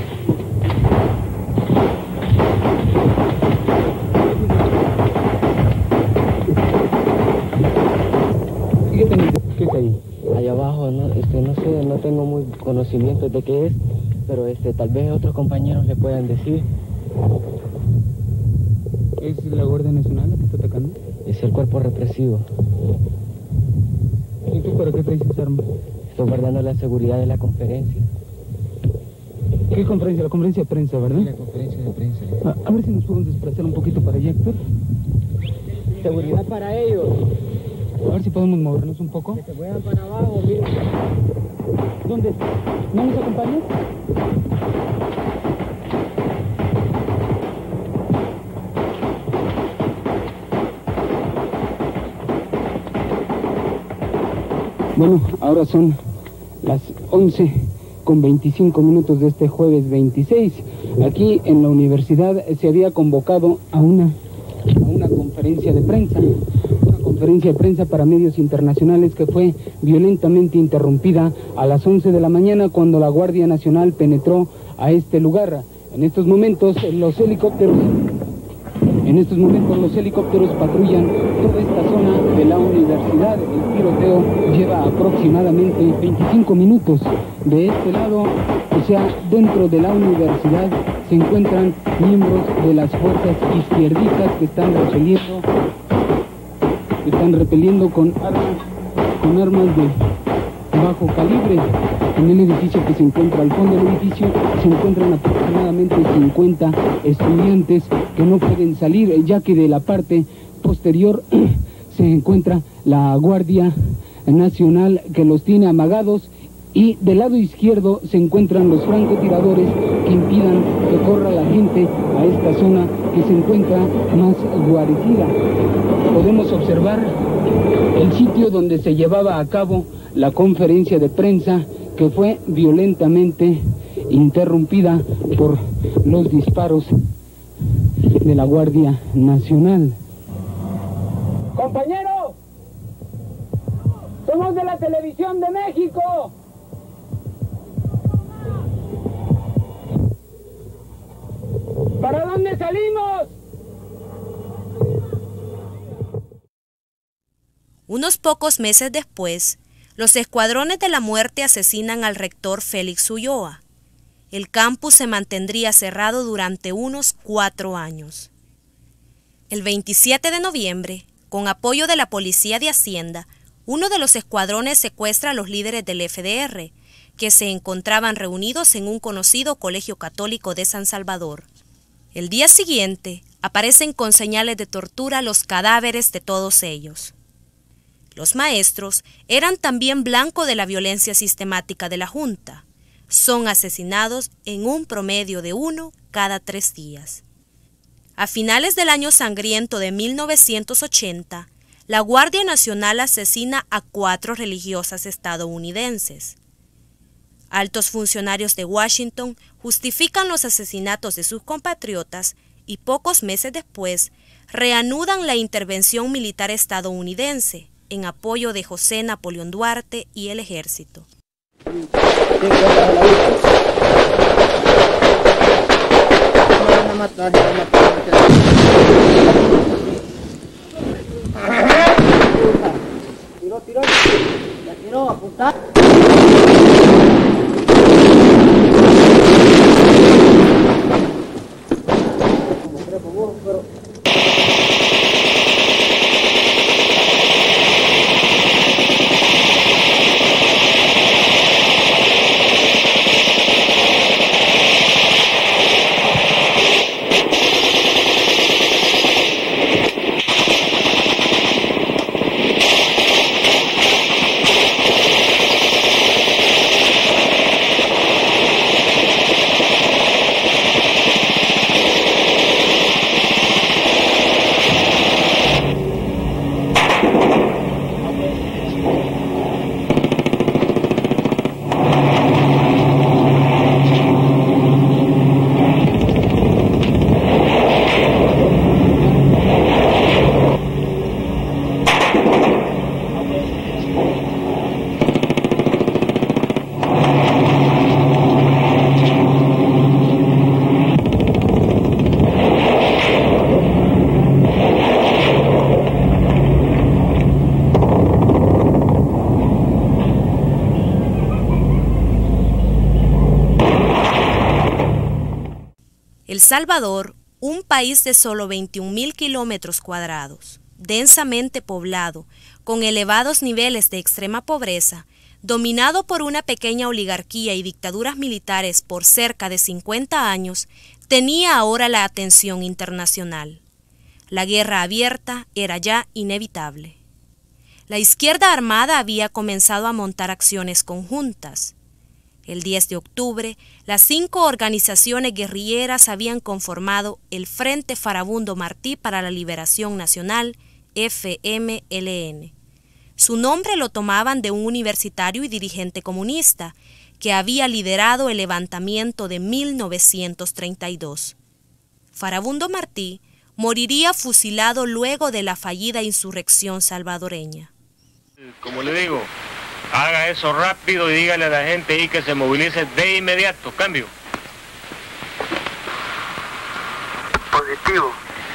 ¿Qué es ahí? Allá abajo, no, este, no sé, no tengo muy conocimiento de qué es, pero este, tal vez otros compañeros le puedan decir. ¿Es la Guardia Nacional la que está atacando? Es el cuerpo represivo. ¿Y tú para qué traes esa arma? Estoy guardando la seguridad de la conferencia. ¿Qué conferencia? La conferencia de prensa, ¿verdad? Sí, la conferencia de prensa. A, a ver si nos podemos desplazar un poquito para allá, Héctor. Seguridad para ellos. A ver si podemos movernos un poco. Que se vayan para abajo, mira. ¿Dónde? ¿No nos acompañas? Bueno, ahora son las once con veinticinco minutos de este jueves veintiséis. Aquí en la universidad se había convocado a una, a una conferencia de prensa, una conferencia de prensa para medios internacionales que fue violentamente interrumpida a las once de la mañana cuando la Guardia Nacional penetró a este lugar. En estos momentos los helicópteros... En estos momentos los helicópteros patrullan toda esta zona de la universidad. El tiroteo lleva aproximadamente veinticinco minutos. De este lado, o sea, dentro de la universidad, se encuentran miembros de las fuerzas izquierdistas que están repeliendo, que están repeliendo con armas, con armas de bajo calibre. En el edificio que se encuentra al fondo del edificio se encuentran aproximadamente cincuenta estudiantes que no pueden salir, ya que de la parte posterior se encuentra la Guardia Nacional que los tiene amagados, y del lado izquierdo se encuentran los francotiradores que impidan que corra la gente a esta zona que se encuentra más guarecida. Podemos observar el sitio donde se llevaba a cabo la conferencia de prensa, que fue violentamente interrumpida por los disparos de la Guardia Nacional. Compañeros, somos de la Televisión de México. ¿Para dónde salimos? Unos pocos meses después, los escuadrones de la muerte asesinan al rector Félix Ulloa. El campus se mantendría cerrado durante unos cuatro años. El veintisiete de noviembre, con apoyo de la Policía de Hacienda, uno de los escuadrones secuestra a los líderes del F D R, que se encontraban reunidos en un conocido colegio católico de San Salvador. El día siguiente, aparecen con señales de tortura los cadáveres de todos ellos. Los maestros eran también blanco de la violencia sistemática de la Junta. Son asesinados en un promedio de uno cada tres días. A finales del año sangriento de mil novecientos ochenta, la Guardia Nacional asesina a cuatro religiosas estadounidenses. Altos funcionarios de Washington justifican los asesinatos de sus compatriotas y pocos meses después reanudan la intervención militar estadounidense en apoyo de José Napoleón Duarte y el ejército. Tiró, tiró, ya tiró, apuntar. El Salvador, un país de solo veintiún mil kilómetros cuadrados, densamente poblado, con elevados niveles de extrema pobreza, dominado por una pequeña oligarquía y dictaduras militares por cerca de cincuenta años, tenía ahora la atención internacional. La guerra abierta era ya inevitable. La izquierda armada había comenzado a montar acciones conjuntas. El diez de octubre, las cinco organizaciones guerrilleras habían conformado el Frente Farabundo Martí para la Liberación Nacional, F M L N. Su nombre lo tomaban de un universitario y dirigente comunista que había liderado el levantamiento de mil novecientos treinta y dos. Farabundo Martí moriría fusilado luego de la fallida insurrección salvadoreña. Como le digo, haga eso rápido y dígale a la gente ahí que se movilice de inmediato. Cambio. Positivo.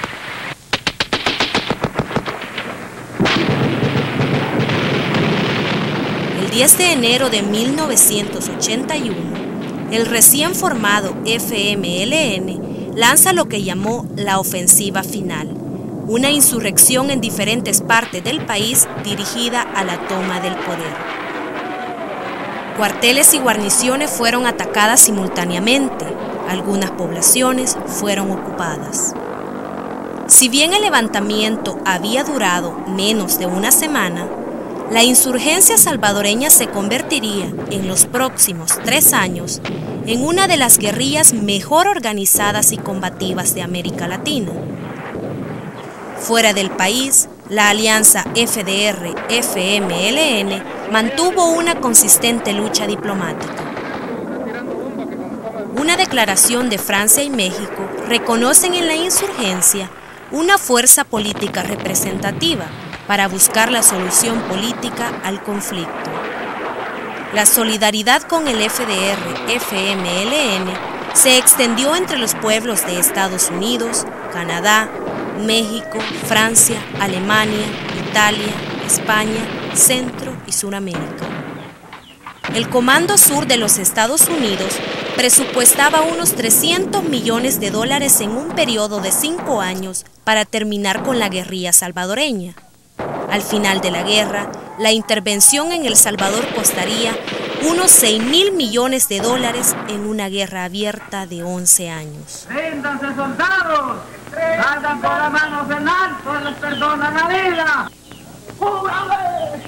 El diez de enero de mil novecientos ochenta y uno, el recién formado F M L N lanza lo que llamó la ofensiva final, una insurrección en diferentes partes del país dirigida a la toma del poder. Cuarteles y guarniciones fueron atacadas simultáneamente, algunas poblaciones fueron ocupadas. Si bien el levantamiento había durado menos de una semana, la insurgencia salvadoreña se convertiría en los próximos tres años en una de las guerrillas mejor organizadas y combativas de América Latina. Fuera del país, la alianza F D R F M L N mantuvo una consistente lucha diplomática. Una declaración de Francia y México reconocen en la insurgencia una fuerza política representativa para buscar la solución política al conflicto. La solidaridad con el F D R F M L N se extendió entre los pueblos de Estados Unidos, Canadá, México, Francia, Alemania, Italia, España, Centro y Suramérica. El Comando Sur de los Estados Unidos presupuestaba unos trescientos millones de dólares en un periodo de cinco años para terminar con la guerrilla salvadoreña. Al final de la guerra, la intervención en El Salvador costaría unos seis mil millones de dólares en una guerra abierta de once años. ¡Ríndanse, soldados! ¡Salgan con las manos en alto! ¡Les perdonan la vida! ¡Júrame!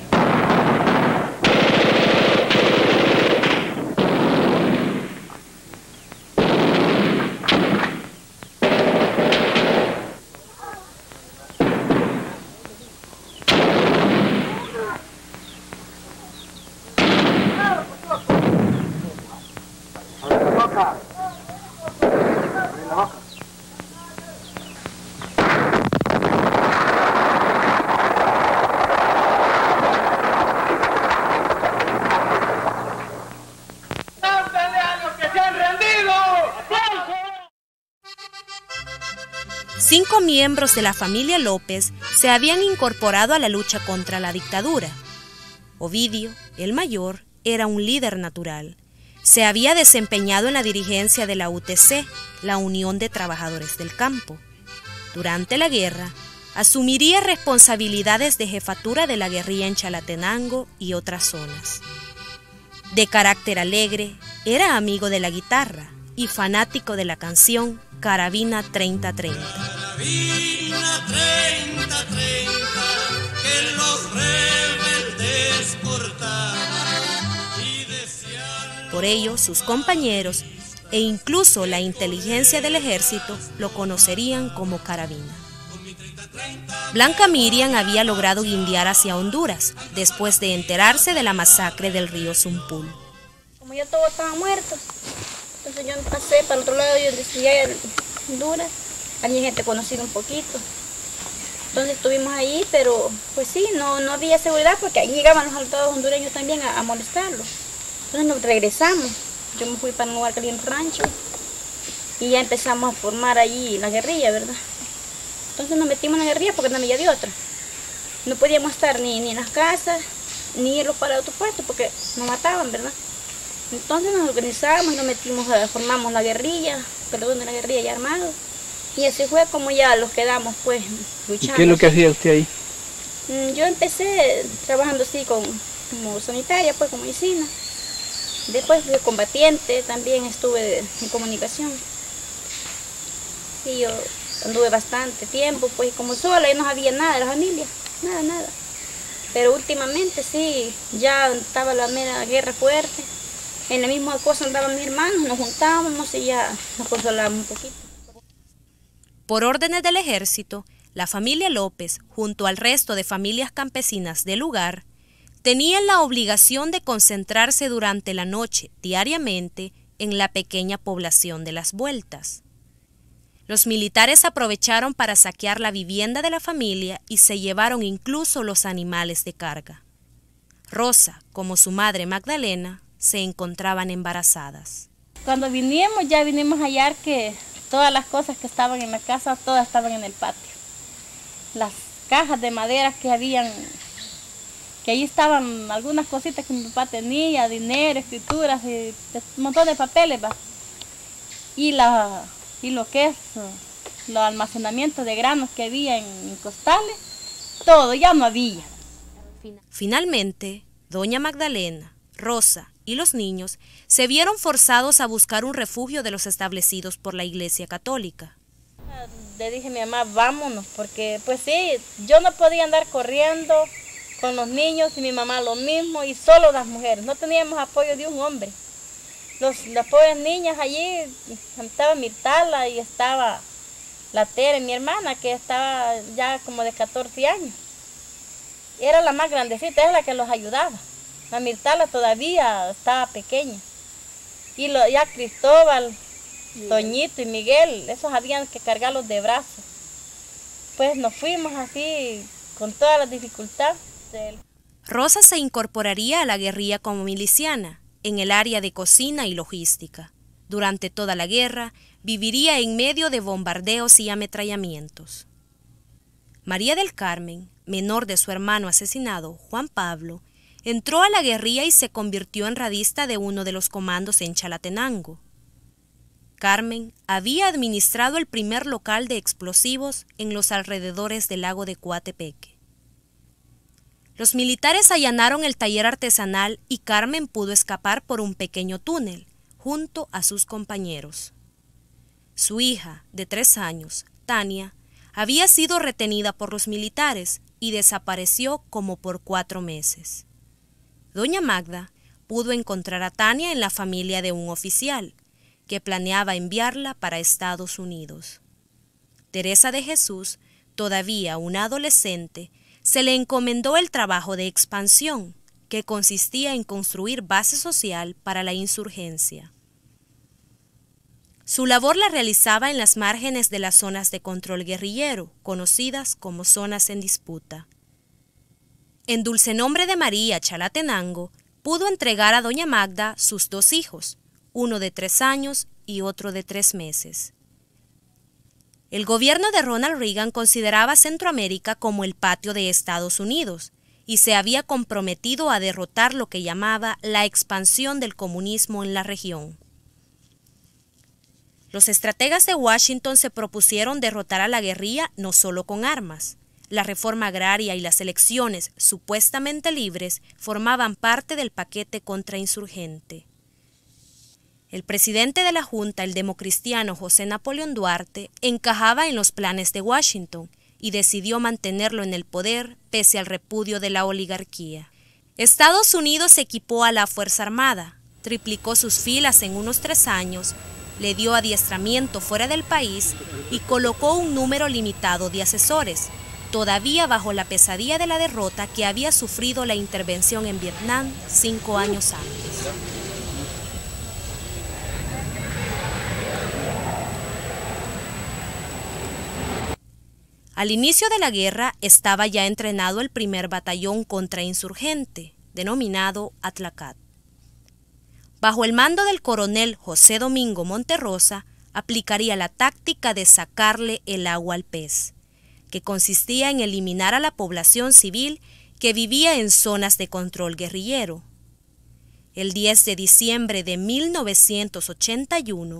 Cinco miembros de la familia López se habían incorporado a la lucha contra la dictadura. Ovidio, el mayor, era un líder natural. Se había desempeñado en la dirigencia de la U T C, la Unión de Trabajadores del Campo. Durante la guerra, asumiría responsabilidades de jefatura de la guerrilla en Chalatenango y otras zonas. De carácter alegre, era amigo de la guitarra y fanático de la canción Carabina treinta treinta. Carabina treinta treinta, que los rebeldes portaban y deseaban. Por ello, sus compañeros e incluso la inteligencia del ejército lo conocerían como Carabina. Blanca Miriam había logrado guindear hacia Honduras después de enterarse de la masacre del río Zumpul. Como ya todos estaban muertos, entonces yo pasé para el otro lado y decía Honduras, había gente conocida un poquito. Entonces estuvimos ahí, pero pues sí, no, no había seguridad porque ahí llegaban los soldados hondureños también a, a molestarlos. Entonces nos regresamos, yo me fui para un lugar que había un rancho y ya empezamos a formar allí la guerrilla, ¿verdad? Entonces nos metimos en la guerrilla porque no había de otra. No podíamos estar ni, ni en las casas, ni irlos para otro puesto porque nos mataban, ¿verdad? Entonces nos organizamos y nos metimos, formamos la guerrilla, perdón, la guerrilla ya armado. Y así fue como ya los quedamos pues luchando. ¿Y qué es lo que hacía usted ahí? Yo empecé trabajando así con, como sanitaria, pues como medicina. Después fui combatiente, también estuve en comunicación. Y yo anduve bastante tiempo, pues como sola y no había nada de la familia, nada, nada. Pero últimamente sí, ya estaba la mera guerra fuerte. En la misma cosa andaban mis hermanos, nos juntábamos y ya nos consolábamos un poquito. Por órdenes del ejército, la familia López, junto al resto de familias campesinas del lugar, tenían la obligación de concentrarse durante la noche, diariamente, en la pequeña población de Las Vueltas. Los militares aprovecharon para saquear la vivienda de la familia y se llevaron incluso los animales de carga. Rosa, como su madre Magdalena, se encontraban embarazadas. Cuando vinimos, ya vinimos a hallar que todas las cosas que estaban en la casa, todas estaban en el patio. Las cajas de madera que habían, que ahí estaban algunas cositas que mi papá tenía, dinero, escrituras, y un montón de papeles, ¿va? Y, la, y lo que es los almacenamientos de granos que había en, en costales, todo ya no había. Finalmente, doña Magdalena, Rosa y los niños se vieron forzados a buscar un refugio de los establecidos por la Iglesia Católica. Le dije a mi mamá, vámonos, porque pues sí, yo no podía andar corriendo con los niños y mi mamá lo mismo, y solo las mujeres, no teníamos apoyo de un hombre. Los, las pobres niñas allí, estaba Mirtala y estaba la Tere, mi hermana, que estaba ya como de catorce años. Era la más grandecita, es la que los ayudaba. La Mirtala todavía estaba pequeña. Y lo, ya Cristóbal, Toñito y Miguel, esos habían que cargarlos de brazos. Pues nos fuimos así, con toda la dificultad. Rosa se incorporaría a la guerrilla como miliciana, en el área de cocina y logística. Durante toda la guerra, viviría en medio de bombardeos y ametrallamientos. María del Carmen, menor de su hermano asesinado, Juan Pablo, entró a la guerrilla y se convirtió en radista de uno de los comandos en Chalatenango. Carmen había administrado el primer local de explosivos en los alrededores del lago de Coatepeque. Los militares allanaron el taller artesanal y Carmen pudo escapar por un pequeño túnel, junto a sus compañeros. Su hija, de tres años, Tania, había sido retenida por los militares y desapareció como por cuatro meses. Doña Magda pudo encontrar a Tania en la familia de un oficial, que planeaba enviarla para Estados Unidos. Teresa de Jesús, todavía una adolescente, se le encomendó el trabajo de expansión, que consistía en construir base social para la insurgencia. Su labor la realizaba en las márgenes de las zonas de control guerrillero, conocidas como zonas en disputa. En dulce nombre de María Chalatenango, pudo entregar a doña Magda sus dos hijos, uno de tres años y otro de tres meses. El gobierno de Ronald Reagan consideraba Centroamérica como el patio de Estados Unidos y se había comprometido a derrotar lo que llamaba la expansión del comunismo en la región. Los estrategas de Washington se propusieron derrotar a la guerrilla no solo con armas. La reforma agraria y las elecciones supuestamente libres formaban parte del paquete contrainsurgente. El presidente de la Junta, el democristiano José Napoleón Duarte, encajaba en los planes de Washington y decidió mantenerlo en el poder pese al repudio de la oligarquía. Estados Unidos equipó a la Fuerza Armada, triplicó sus filas en unos tres años, le dio adiestramiento fuera del país y colocó un número limitado de asesores, todavía bajo la pesadilla de la derrota que había sufrido la intervención en Vietnam cinco años antes. Al inicio de la guerra estaba ya entrenado el primer batallón contrainsurgente, denominado Atlacat. Bajo el mando del coronel José Domingo Monterrosa, aplicaría la táctica de sacarle el agua al pez, que consistía en eliminar a la población civil que vivía en zonas de control guerrillero. El diez de diciembre de mil novecientos ochenta y uno,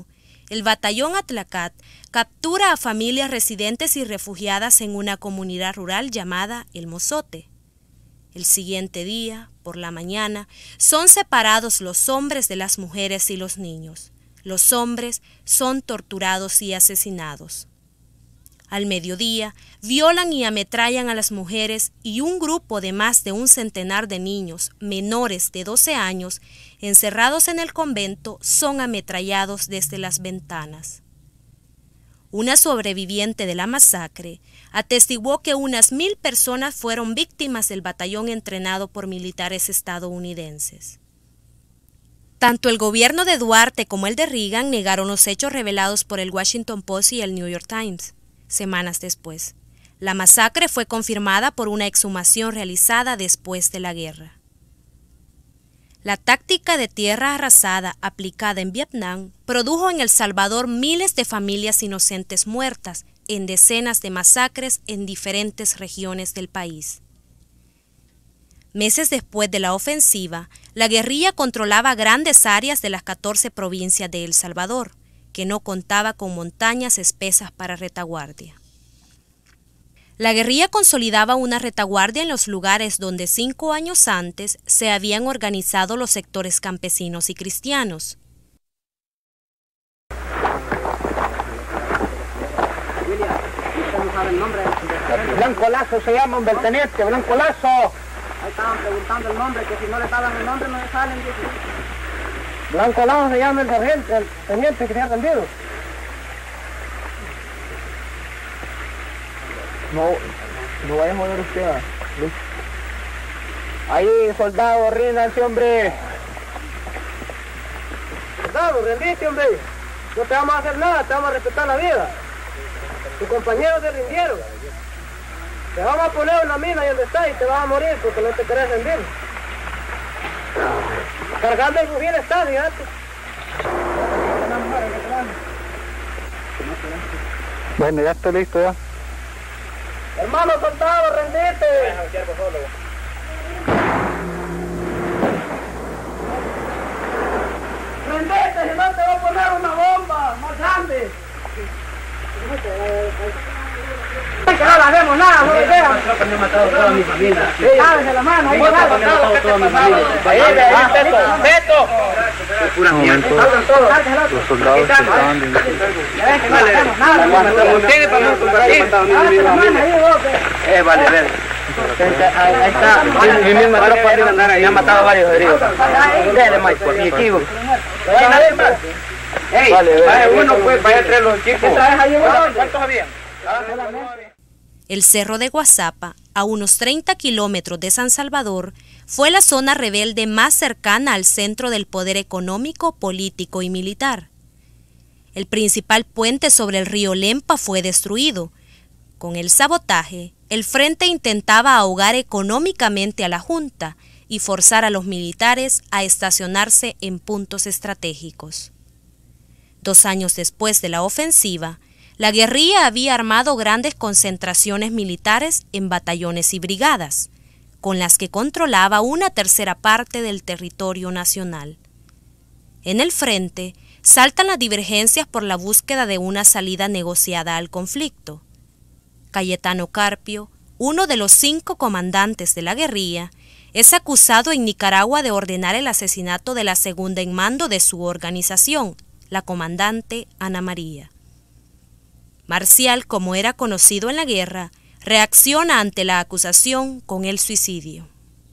el batallón Atlacat captura a familias residentes y refugiadas en una comunidad rural llamada El Mozote. El siguiente día, por la mañana, son separados los hombres de las mujeres y los niños. Los hombres son torturados y asesinados. Al mediodía, violan y ametrallan a las mujeres y un grupo de más de un centenar de niños menores de doce años, encerrados en el convento, son ametrallados desde las ventanas. Una sobreviviente de la masacre atestiguó que unas mil personas fueron víctimas del batallón entrenado por militares estadounidenses. Tanto el gobierno de Duarte como el de Reagan negaron los hechos revelados por el Washington Post y el New York Times. Semanas después, la masacre fue confirmada por una exhumación realizada después de la guerra. La táctica de tierra arrasada aplicada en Vietnam produjo en El Salvador miles de familias inocentes muertas en decenas de masacres en diferentes regiones del país. Meses después de la ofensiva, la guerrilla controlaba grandes áreas de las catorce provincias de El Salvador, que no contaba con montañas espesas para retaguardia. La guerrilla consolidaba una retaguardia en los lugares donde cinco años antes se habían organizado los sectores campesinos y cristianos. Blanco Lazo se llama, hombre, el teniente, Blanco Lazo. Ahí estaban preguntando el nombre, que si no le daban el nombre no le salen. Blanco Lazo se llama el sargento, el teniente que se ha rendido. No, no vaya a joder usted. Luis. Ahí, soldado, ríndanse, hombre. Soldado, rendiste, hombre. No te vamos a hacer nada, te vamos a respetar la vida. Tus compañeros se rindieron. Te vamos a poner una mina ahí donde está y te vas a morir porque no te querés rendir. Cargando el fusil está, fíjate. Bueno, ya estoy listo ya. Hermano soldado, rendite. Rendite, si no te voy a poner una bomba más grande. Que no le hacemos nada, no le vean. Me he matado a toda mi familia. Cállese la mano, ahí me he matado a toda mi familia. Ahí, ahí, Beto, Beto. Pura mierda. Los soldados que estaban de... Ustedes para no combatir. Eh, vale, vale. Ahí está. Mi misma tropa de andar ahí. Me han matado a varios heridos. Dele, Mike, positivo. ¿No hay nadie más? Ey, vaya uno, pues, vaya entre los equipos. ¿Cuántos habían? El Cerro de Guazapa, a unos treinta kilómetros de San Salvador, fue la zona rebelde más cercana al centro del poder económico, político y militar. El principal puente sobre el río Lempa fue destruido. Con el sabotaje, el frente intentaba ahogar económicamente a la Junta y forzar a los militares a estacionarse en puntos estratégicos. Dos años después de la ofensiva, la guerrilla había armado grandes concentraciones militares en batallones y brigadas, con las que controlaba una tercera parte del territorio nacional. En el frente, saltan las divergencias por la búsqueda de una salida negociada al conflicto. Cayetano Carpio, uno de los cinco comandantes de la guerrilla, es acusado en Nicaragua de ordenar el asesinato de la segunda en mando de su organización, la comandante Ana María. Marcial, como era conocido en la guerra, reacciona ante la acusación con el suicidio.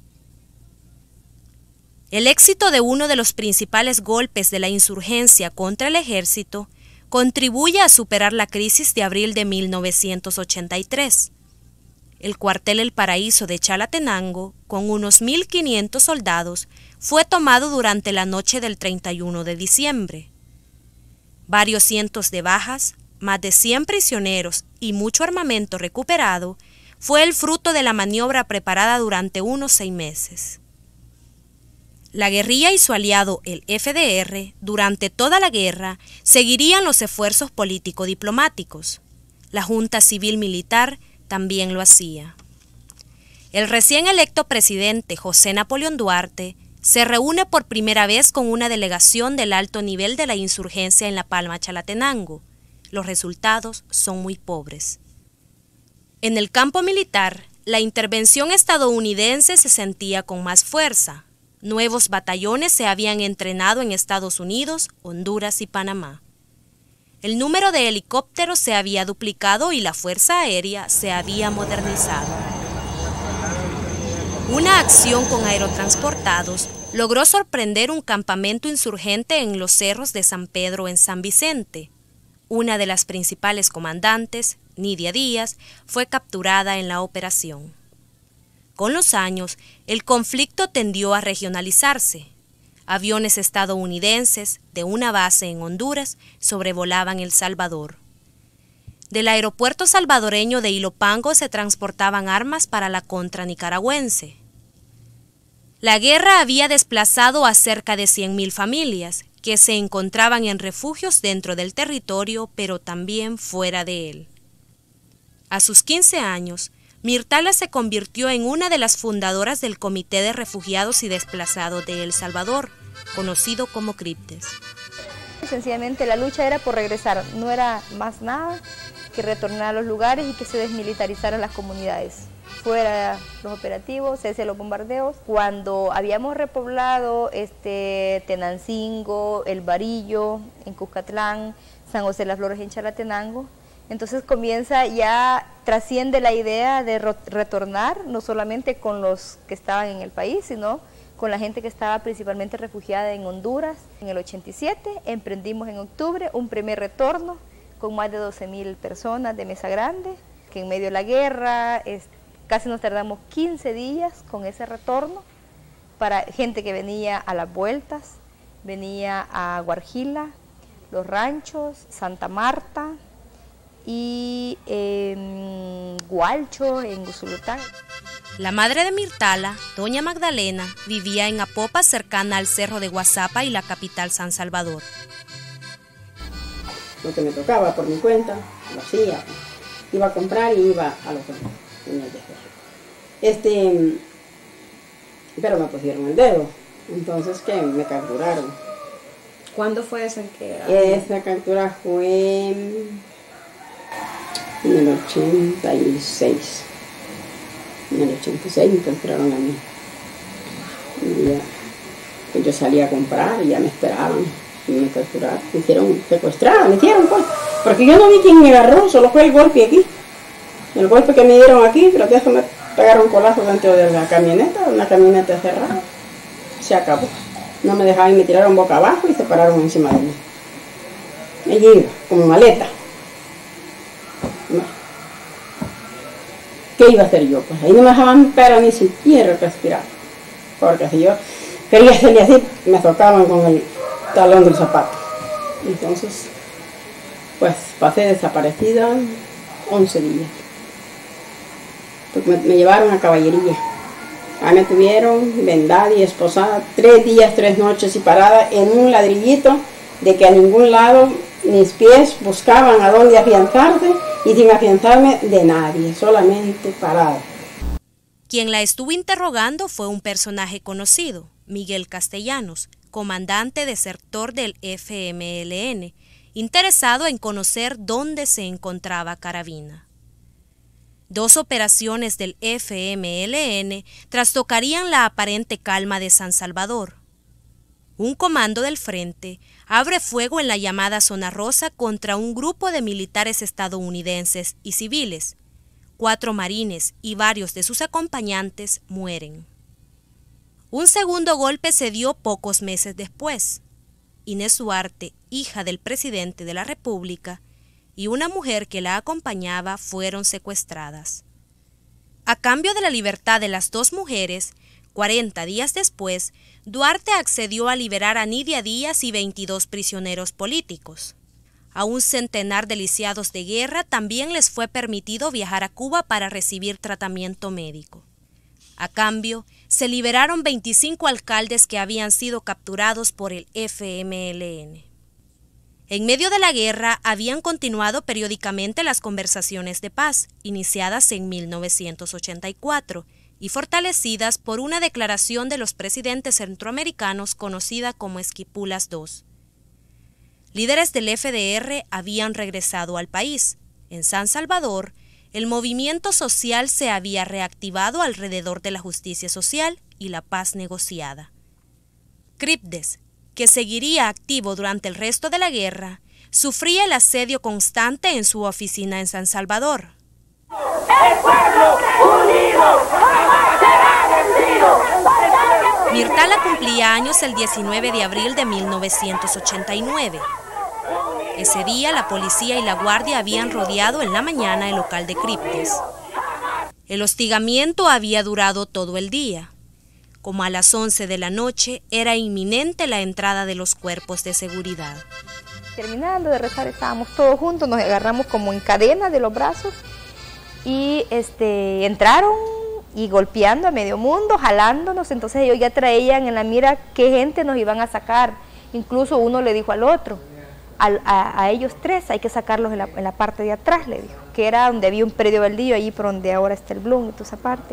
El éxito de uno de los principales golpes de la insurgencia contra el ejército contribuye a superar la crisis de abril de mil novecientos ochenta y tres. El cuartel El Paraíso de Chalatenango, con unos mil quinientos soldados, fue tomado durante la noche del treinta y uno de diciembre. Varios cientos de bajas, más de cien prisioneros y mucho armamento recuperado, fue el fruto de la maniobra preparada durante unos seis meses. La guerrilla y su aliado, el F D R, durante toda la guerra, seguirían los esfuerzos político-diplomáticos. La Junta Civil Militar también lo hacía. El recién electo presidente José Napoleón Duarte se reúne por primera vez con una delegación del alto nivel de la insurgencia en La Palma Chalatenango. Los resultados son muy pobres. En el campo militar, la intervención estadounidense se sentía con más fuerza. Nuevos batallones se habían entrenado en Estados Unidos, Honduras y Panamá. El número de helicópteros se había duplicado y la fuerza aérea se había modernizado. Una acción con aerotransportados logró sorprender un campamento insurgente en los cerros de San Pedro en San Vicente. Una de las principales comandantes, Nidia Díaz, fue capturada en la operación. Con los años, el conflicto tendió a regionalizarse. Aviones estadounidenses de una base en Honduras sobrevolaban El Salvador. Del aeropuerto salvadoreño de Ilopango se transportaban armas para la contra nicaragüense. La guerra había desplazado a cerca de cien mil familias que se encontraban en refugios dentro del territorio, pero también fuera de él. A sus quince años, Mirtala se convirtió en una de las fundadoras del Comité de Refugiados y Desplazados de El Salvador, conocido como CRIPDES. Sencillamente la lucha era por regresar, no era más nada que retornar a los lugares y que se desmilitarizaran las comunidades. Fuera los operativos, cese los bombardeos. Cuando habíamos repoblado este, Tenancingo, El Barillo, en Cuscatlán, San José de las Flores en Chalatenango, entonces comienza ya, trasciende la idea de retornar, no solamente con los que estaban en el país, sino con la gente que estaba principalmente refugiada en Honduras. En el ochenta y siete emprendimos en octubre un primer retorno con más de doce mil personas de Mesa Grande, que en medio de la guerra es, casi nos tardamos quince días con ese retorno, para gente que venía a las vueltas, venía a Guarjila, Los Ranchos, Santa Marta, y en Gualcho, en Usulután. La madre de Mirtala, doña Magdalena, vivía en Apopa, cercana al cerro de Guazapa y la capital San Salvador. Lo que me tocaba por mi cuenta, lo hacía. Iba a comprar y iba a lo que tenía que hacer. Este, pero me pusieron el dedo, entonces que me capturaron. ¿Cuándo fue esa que...? Esa captura fue en el ochenta y seis. En el ochenta y seis me capturaron a mí. Y ya, pues yo salí a comprar y ya me esperaban y me capturaron. Me hicieron secuestrar, me hicieron pues. Porque yo no vi quién me agarró, solo fue el golpe aquí. El golpe que me dieron aquí, pero de eso me pegaron colazos dentro de la camioneta, una camioneta cerrada. Se acabó. No me dejaban y me tiraron boca abajo y se pararon encima de mí. Me iba, como maleta. No. ¿Qué iba a hacer yo? Pues ahí no me dejaban pero ni siquiera respirar. Porque si yo quería salir así, me tocaban con el talón del zapato. Entonces, pues pasé desaparecida once días. Porque me, me llevaron a caballería. Ahí me tuvieron vendada y esposada tres días, tres noches y parada en un ladrillito de que a ningún lado mis pies buscaban a dónde afianzarse y sin afianzarme de nadie, solamente parada. Quien la estuvo interrogando fue un personaje conocido, Miguel Castellanos, comandante desertor del F M L N, interesado en conocer dónde se encontraba Caravina. Dos operaciones del F M L N trastocarían la aparente calma de San Salvador. Un comando del frente abre fuego en la llamada Zona Rosa contra un grupo de militares estadounidenses y civiles. Cuatro marines y varios de sus acompañantes mueren. Un segundo golpe se dio pocos meses después. Inés Duarte, hija del presidente de la República, y una mujer que la acompañaba fueron secuestradas. A cambio de la libertad de las dos mujeres, cuarenta días después, Duarte accedió a liberar a Nidia Díaz y veintidós prisioneros políticos. A un centenar de lisiados de guerra también les fue permitido viajar a Cuba para recibir tratamiento médico. A cambio, se liberaron veinticinco alcaldes que habían sido capturados por el F M L N. En medio de la guerra habían continuado periódicamente las conversaciones de paz, iniciadas en mil novecientos ochenta y cuatro, y fortalecidas por una declaración de los presidentes centroamericanos conocida como Esquipulas dos. Líderes del F D R habían regresado al país. En San Salvador, el movimiento social se había reactivado alrededor de la justicia social y la paz negociada. Cripdes, que seguiría activo durante el resto de la guerra, sufría el asedio constante en su oficina en San Salvador. ¡El pueblo unido jamás será vencido! Mirtala cumplía años el diecinueve de abril de mil novecientos ochenta y nueve. Ese día la policía y la guardia habían rodeado en la mañana el local de Cripdes. El hostigamiento había durado todo el día. Como a las once de la noche era inminente la entrada de los cuerpos de seguridad. Terminando de rezar estábamos todos juntos, nos agarramos como en cadena de los brazos y este, entraron y golpeando a medio mundo, jalándonos, entonces ellos ya traían en la mira qué gente nos iban a sacar. Incluso uno le dijo al otro, a, a, a ellos tres hay que sacarlos en la, en la parte de atrás, le dijo, que era donde había un predio baldío, allí por donde ahora está el Blum y toda esa parte.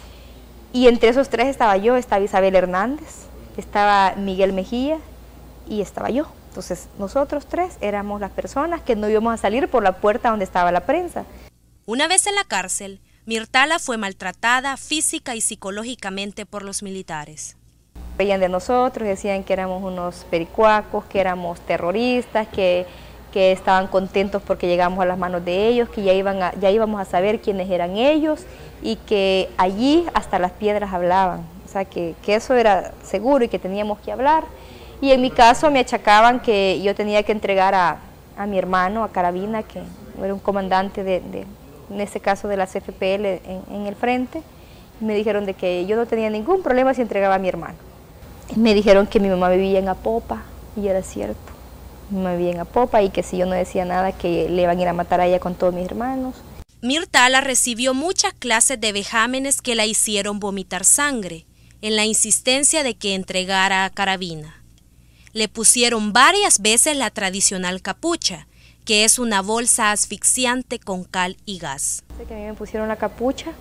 Y entre esos tres estaba yo, estaba Isabel Hernández, estaba Miguel Mejía y estaba yo. Entonces nosotros tres éramos las personas que no íbamos a salir por la puerta donde estaba la prensa. Una vez en la cárcel, Mirtala fue maltratada física y psicológicamente por los militares. Veían de nosotros, decían que éramos unos pericuacos, que éramos terroristas, que, que estaban contentos porque llegamos a las manos de ellos, que ya, iban a, ya íbamos a saber quiénes eran ellos y que allí hasta las piedras hablaban. O sea, que, que eso era seguro y que teníamos que hablar. Y en mi caso me achacaban que yo tenía que entregar a, a mi hermano, a Carabina, que era un comandante de, de en este caso de la C F P L en, en el frente. Me dijeron de que yo no tenía ningún problema si entregaba a mi hermano. Me dijeron que mi mamá vivía en Apopa, y era cierto. Mi mamá vivía en Apopa y que si yo no decía nada que le iban a ir a matar a ella con todos mis hermanos. Mirtala recibió muchas clases de vejámenes que la hicieron vomitar sangre, en la insistencia de que entregara a Carabina. Le pusieron varias veces la tradicional capucha, que es una bolsa asfixiante con cal y gas. Que a mí me pusieron la capucha,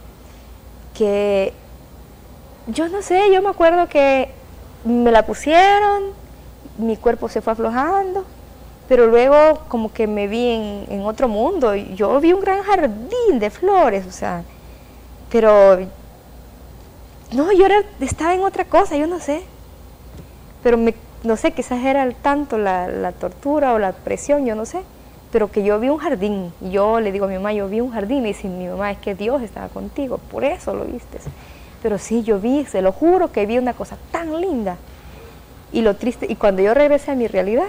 que yo no sé, yo me acuerdo que me la pusieron, mi cuerpo se fue aflojando, pero luego como que me vi en, en otro mundo. Yo vi un gran jardín de flores, o sea, pero no, yo era, estaba en otra cosa, yo no sé, pero me, no sé, quizás era el tanto la, la tortura o la presión, yo no sé, pero que yo vi un jardín. Yo le digo a mi mamá, yo vi un jardín, me dice mi mamá, es que Dios estaba contigo, por eso lo viste. Pero sí, yo vi, se lo juro que vi una cosa tan linda. Y lo triste, y cuando yo regresé a mi realidad,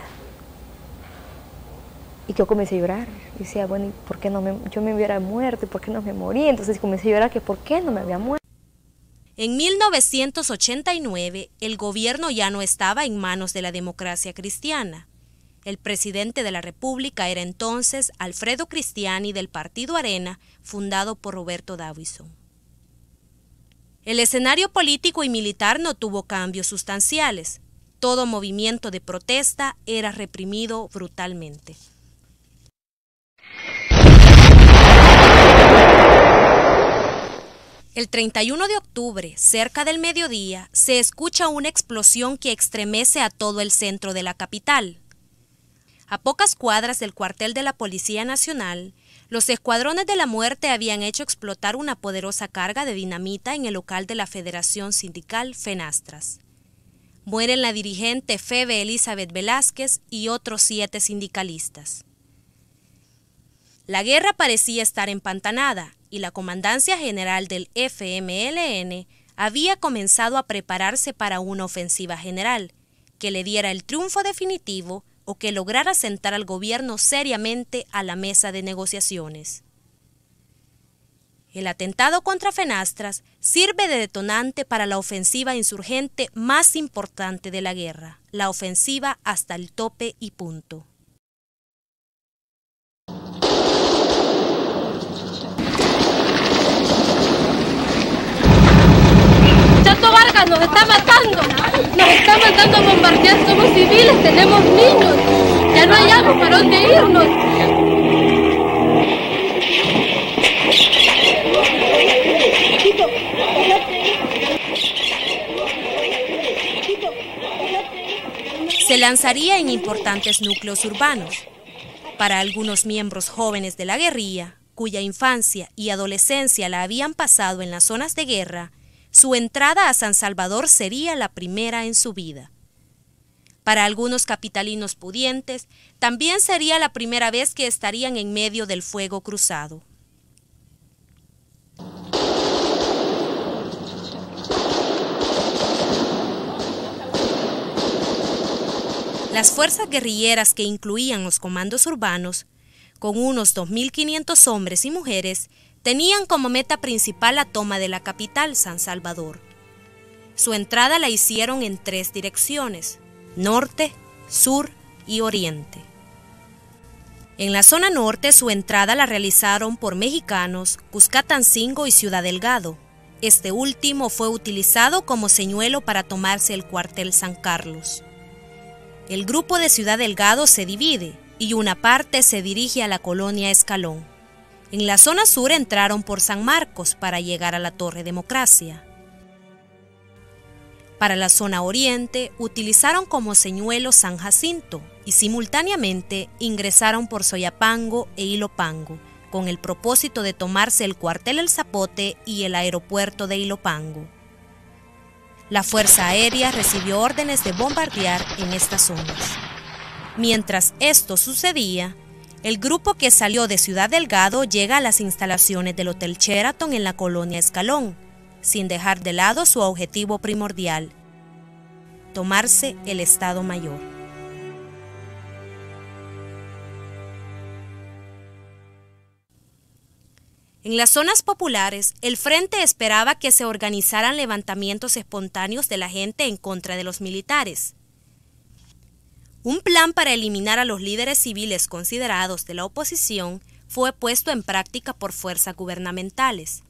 y que yo comencé a llorar, y decía, bueno, ¿y por qué no me, yo me hubiera muerto? ¿Y por qué no me morí? Entonces comencé a llorar que por qué no me había muerto. En mil novecientos ochenta y nueve, el gobierno ya no estaba en manos de la Democracia Cristiana. El presidente de la República era entonces Alfredo Cristiani del Partido Arena, fundado por Roberto Davison. El escenario político y militar no tuvo cambios sustanciales. Todo movimiento de protesta era reprimido brutalmente. El treinta y uno de octubre, cerca del mediodía, se escucha una explosión que estremece a todo el centro de la capital. A pocas cuadras del cuartel de la Policía Nacional, los escuadrones de la muerte habían hecho explotar una poderosa carga de dinamita en el local de la Federación Sindical FENASTRAS. Mueren la dirigente Febe Elizabeth Velázquez y otros siete sindicalistas. La guerra parecía estar empantanada y la Comandancia General del F M L N había comenzado a prepararse para una ofensiva general que le diera el triunfo definitivo o que lograra sentar al gobierno seriamente a la mesa de negociaciones. El atentado contra FENASTRAS sirve de detonante para la ofensiva insurgente más importante de la guerra, la ofensiva hasta el tope y punto. Chato Vargas nos está matando, nos está mandando a bombardear, somos civiles, tenemos niños, ya no hay algo para dónde irnos. Chico, lanzaría en importantes núcleos urbanos. Para algunos miembros jóvenes de la guerrilla, cuya infancia y adolescencia la habían pasado en las zonas de guerra, su entrada a San Salvador sería la primera en su vida. Para algunos capitalinos pudientes, también sería la primera vez que estarían en medio del fuego cruzado. Las fuerzas guerrilleras, que incluían los comandos urbanos, con unos dos mil quinientos hombres y mujeres, tenían como meta principal la toma de la capital, San Salvador. Su entrada la hicieron en tres direcciones: norte, sur y oriente. En la zona norte, su entrada la realizaron por mexicanos, Cuscatancingo y Ciudad Delgado. Este último fue utilizado como señuelo para tomarse el cuartel San Carlos. El grupo de Ciudad Delgado se divide y una parte se dirige a la colonia Escalón. En la zona sur entraron por San Marcos para llegar a la Torre Democracia. Para la zona oriente utilizaron como señuelo San Jacinto y simultáneamente ingresaron por Soyapango e Ilopango con el propósito de tomarse el cuartel El Zapote y el aeropuerto de Ilopango. La Fuerza Aérea recibió órdenes de bombardear en estas zonas. Mientras esto sucedía, el grupo que salió de Ciudad Delgado llega a las instalaciones del Hotel Sheraton en la colonia Escalón, sin dejar de lado su objetivo primordial: tomarse el Estado Mayor. En las zonas populares, el frente esperaba que se organizaran levantamientos espontáneos de la gente en contra de los militares. Un plan para eliminar a los líderes civiles considerados de la oposición fue puesto en práctica por fuerzas gubernamentales.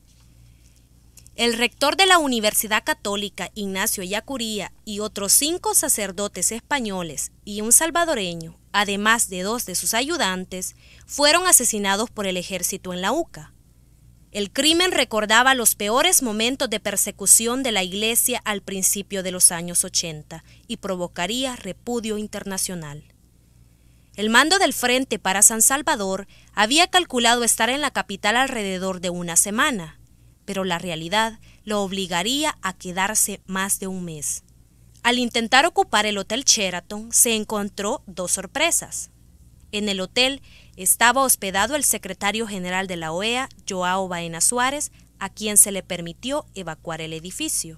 El rector de la Universidad Católica, Ignacio Yacuría, y otros cinco sacerdotes españoles y un salvadoreño, además de dos de sus ayudantes, fueron asesinados por el ejército en la U C A. El crimen recordaba los peores momentos de persecución de la Iglesia al principio de los años ochenta y provocaría repudio internacional. El mando del Frente para San Salvador había calculado estar en la capital alrededor de una semana, pero la realidad lo obligaría a quedarse más de un mes. Al intentar ocupar el Hotel Sheraton, se encontró dos sorpresas. En el hotel estaba hospedado el secretario general de la O E A, Joao Baena Suárez, a quien se le permitió evacuar el edificio.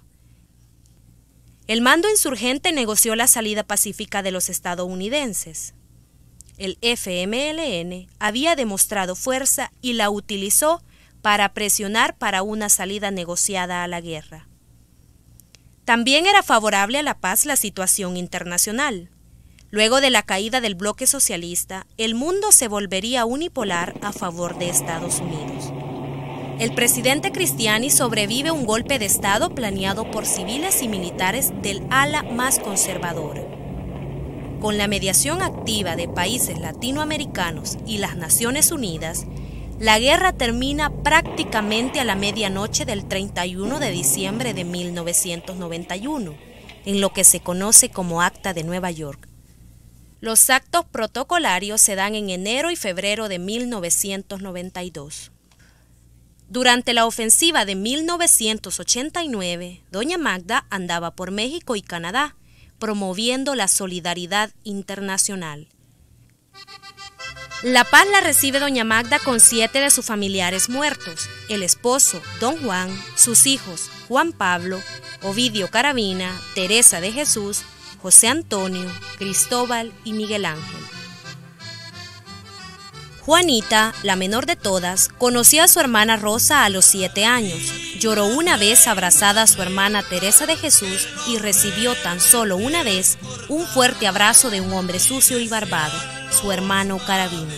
El mando insurgente negoció la salida pacífica de los estadounidenses. El F M L N había demostrado fuerza y la utilizó para presionar para una salida negociada a la guerra. También era favorable a la paz la situación internacional. Luego de la caída del bloque socialista, el mundo se volvería unipolar a favor de Estados Unidos. El presidente Cristiani sobrevive un golpe de Estado planeado por civiles y militares del ala más conservadora. Con la mediación activa de países latinoamericanos y las Naciones Unidas, la guerra termina prácticamente a la medianoche del treinta y uno de diciembre de mil novecientos noventa y uno, en lo que se conoce como Acta de Nueva York. Los actos protocolarios se dan en enero y febrero de mil novecientos noventa y dos. Durante la ofensiva de mil novecientos ochenta y nueve, doña Magda andaba por México y Canadá, promoviendo la solidaridad internacional. La paz la recibe doña Magda con siete de sus familiares muertos: el esposo, don Juan, sus hijos, Juan Pablo, Ovidio Caravina, Teresa de Jesús, José Antonio, Cristóbal y Miguel Ángel. Juanita, la menor de todas, conoció a su hermana Rosa a los siete años. Lloró una vez abrazada a su hermana Teresa de Jesús y recibió tan solo una vez un fuerte abrazo de un hombre sucio y barbado, su hermano Caravina.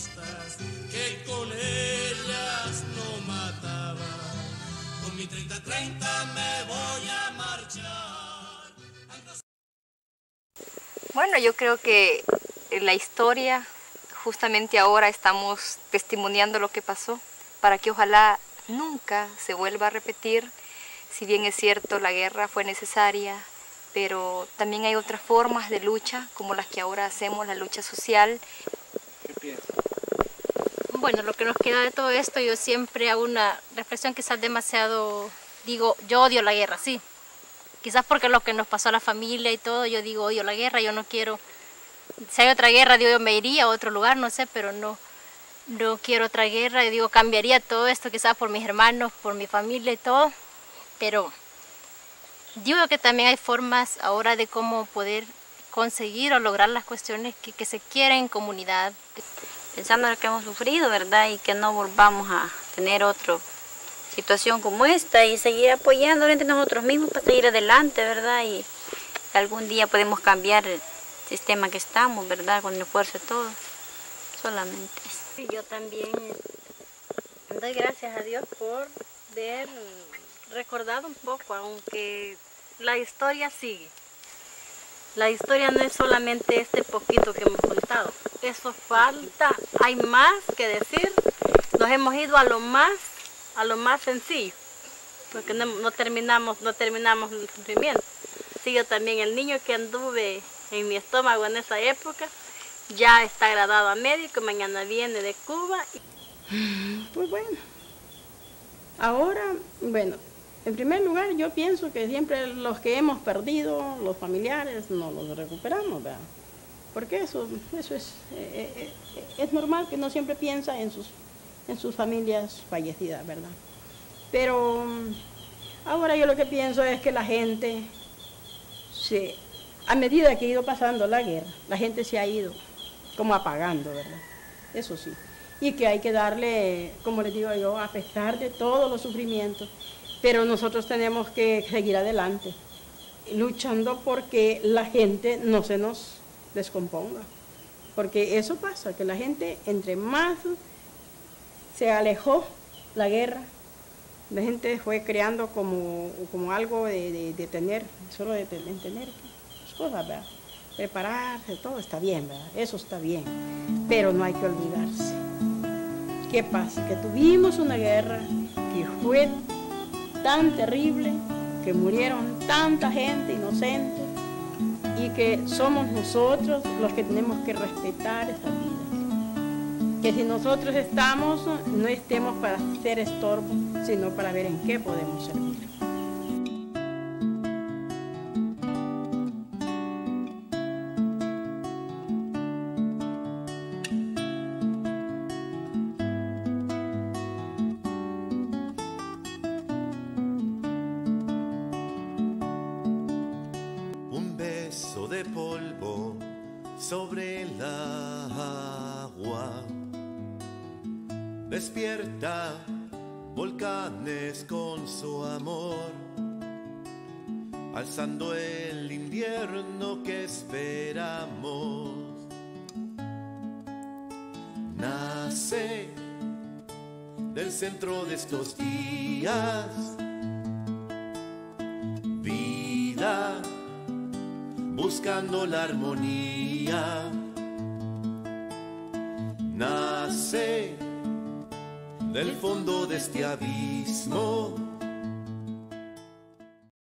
Bueno, yo creo que en la historia, justamente ahora estamos testimoniando lo que pasó, para que ojalá nunca se vuelva a repetir. Si bien es cierto, la guerra fue necesaria, pero también hay otras formas de lucha, como las que ahora hacemos, la lucha social. ¿Qué piensas? Bueno, lo que nos queda de todo esto, yo siempre hago una reflexión quizás demasiado, digo, yo odio la guerra, sí. Quizás porque lo que nos pasó a la familia y todo, yo digo, odio la guerra, yo no quiero, si hay otra guerra, digo, yo me iría a otro lugar, no sé, pero no, no quiero otra guerra, yo digo, cambiaría todo esto quizás por mis hermanos, por mi familia y todo, pero digo que también hay formas ahora de cómo poder conseguir o lograr las cuestiones que, que se quieren en comunidad. Pensando en lo que hemos sufrido, ¿verdad? Y que no volvamos a tener otra situación como esta y seguir apoyando entre nosotros mismos para seguir adelante, ¿verdad? Y algún día podemos cambiar el sistema que estamos, ¿verdad? Con el esfuerzo de todos, solamente eso. Sí, yo también doy gracias a Dios por haber recordado un poco, aunque la historia sigue. La historia no es solamente este poquito que hemos contado, eso falta, hay más que decir, nos hemos ido a lo más, a lo más sencillo, porque no, no terminamos, no terminamos el sufrimiento. Sí, yo también, el niño que anduve en mi estómago en esa época, ya está graduado a médico, mañana viene de Cuba. Pues bueno, ahora, bueno, en primer lugar yo pienso que siempre los que hemos perdido, los familiares, no los recuperamos, ¿verdad? Porque eso, eso es, eh, eh, es normal que no siempre piensa en sus, en sus familias fallecidas, ¿verdad? Pero ahora yo lo que pienso es que la gente, se, a medida que ha ido pasando la guerra, la gente se ha ido como apagando, ¿verdad? Eso sí. Y que hay que darle, como les digo yo, a pesar de todos los sufrimientos, pero nosotros tenemos que seguir adelante, luchando porque la gente no se nos descomponga. Porque eso pasa, que la gente, entre más se alejó la guerra, la gente fue creando como, como algo de, de, de tener, solo de tener, tener cosas, ¿verdad? Prepararse, todo está bien, ¿verdad? Eso está bien, pero no hay que olvidarse. ¿Qué pasa? Que tuvimos una guerra que fue tan terrible, que murieron tanta gente inocente y que somos nosotros los que tenemos que respetar esa vida. Que si nosotros estamos, no estemos para ser estorbo, sino para ver en qué podemos servir. De polvo sobre el agua, despierta volcanes con su amor, alzando el invierno que esperamos. Nace del centro de estos días vida, buscando la armonía. Nace del fondo de este abismo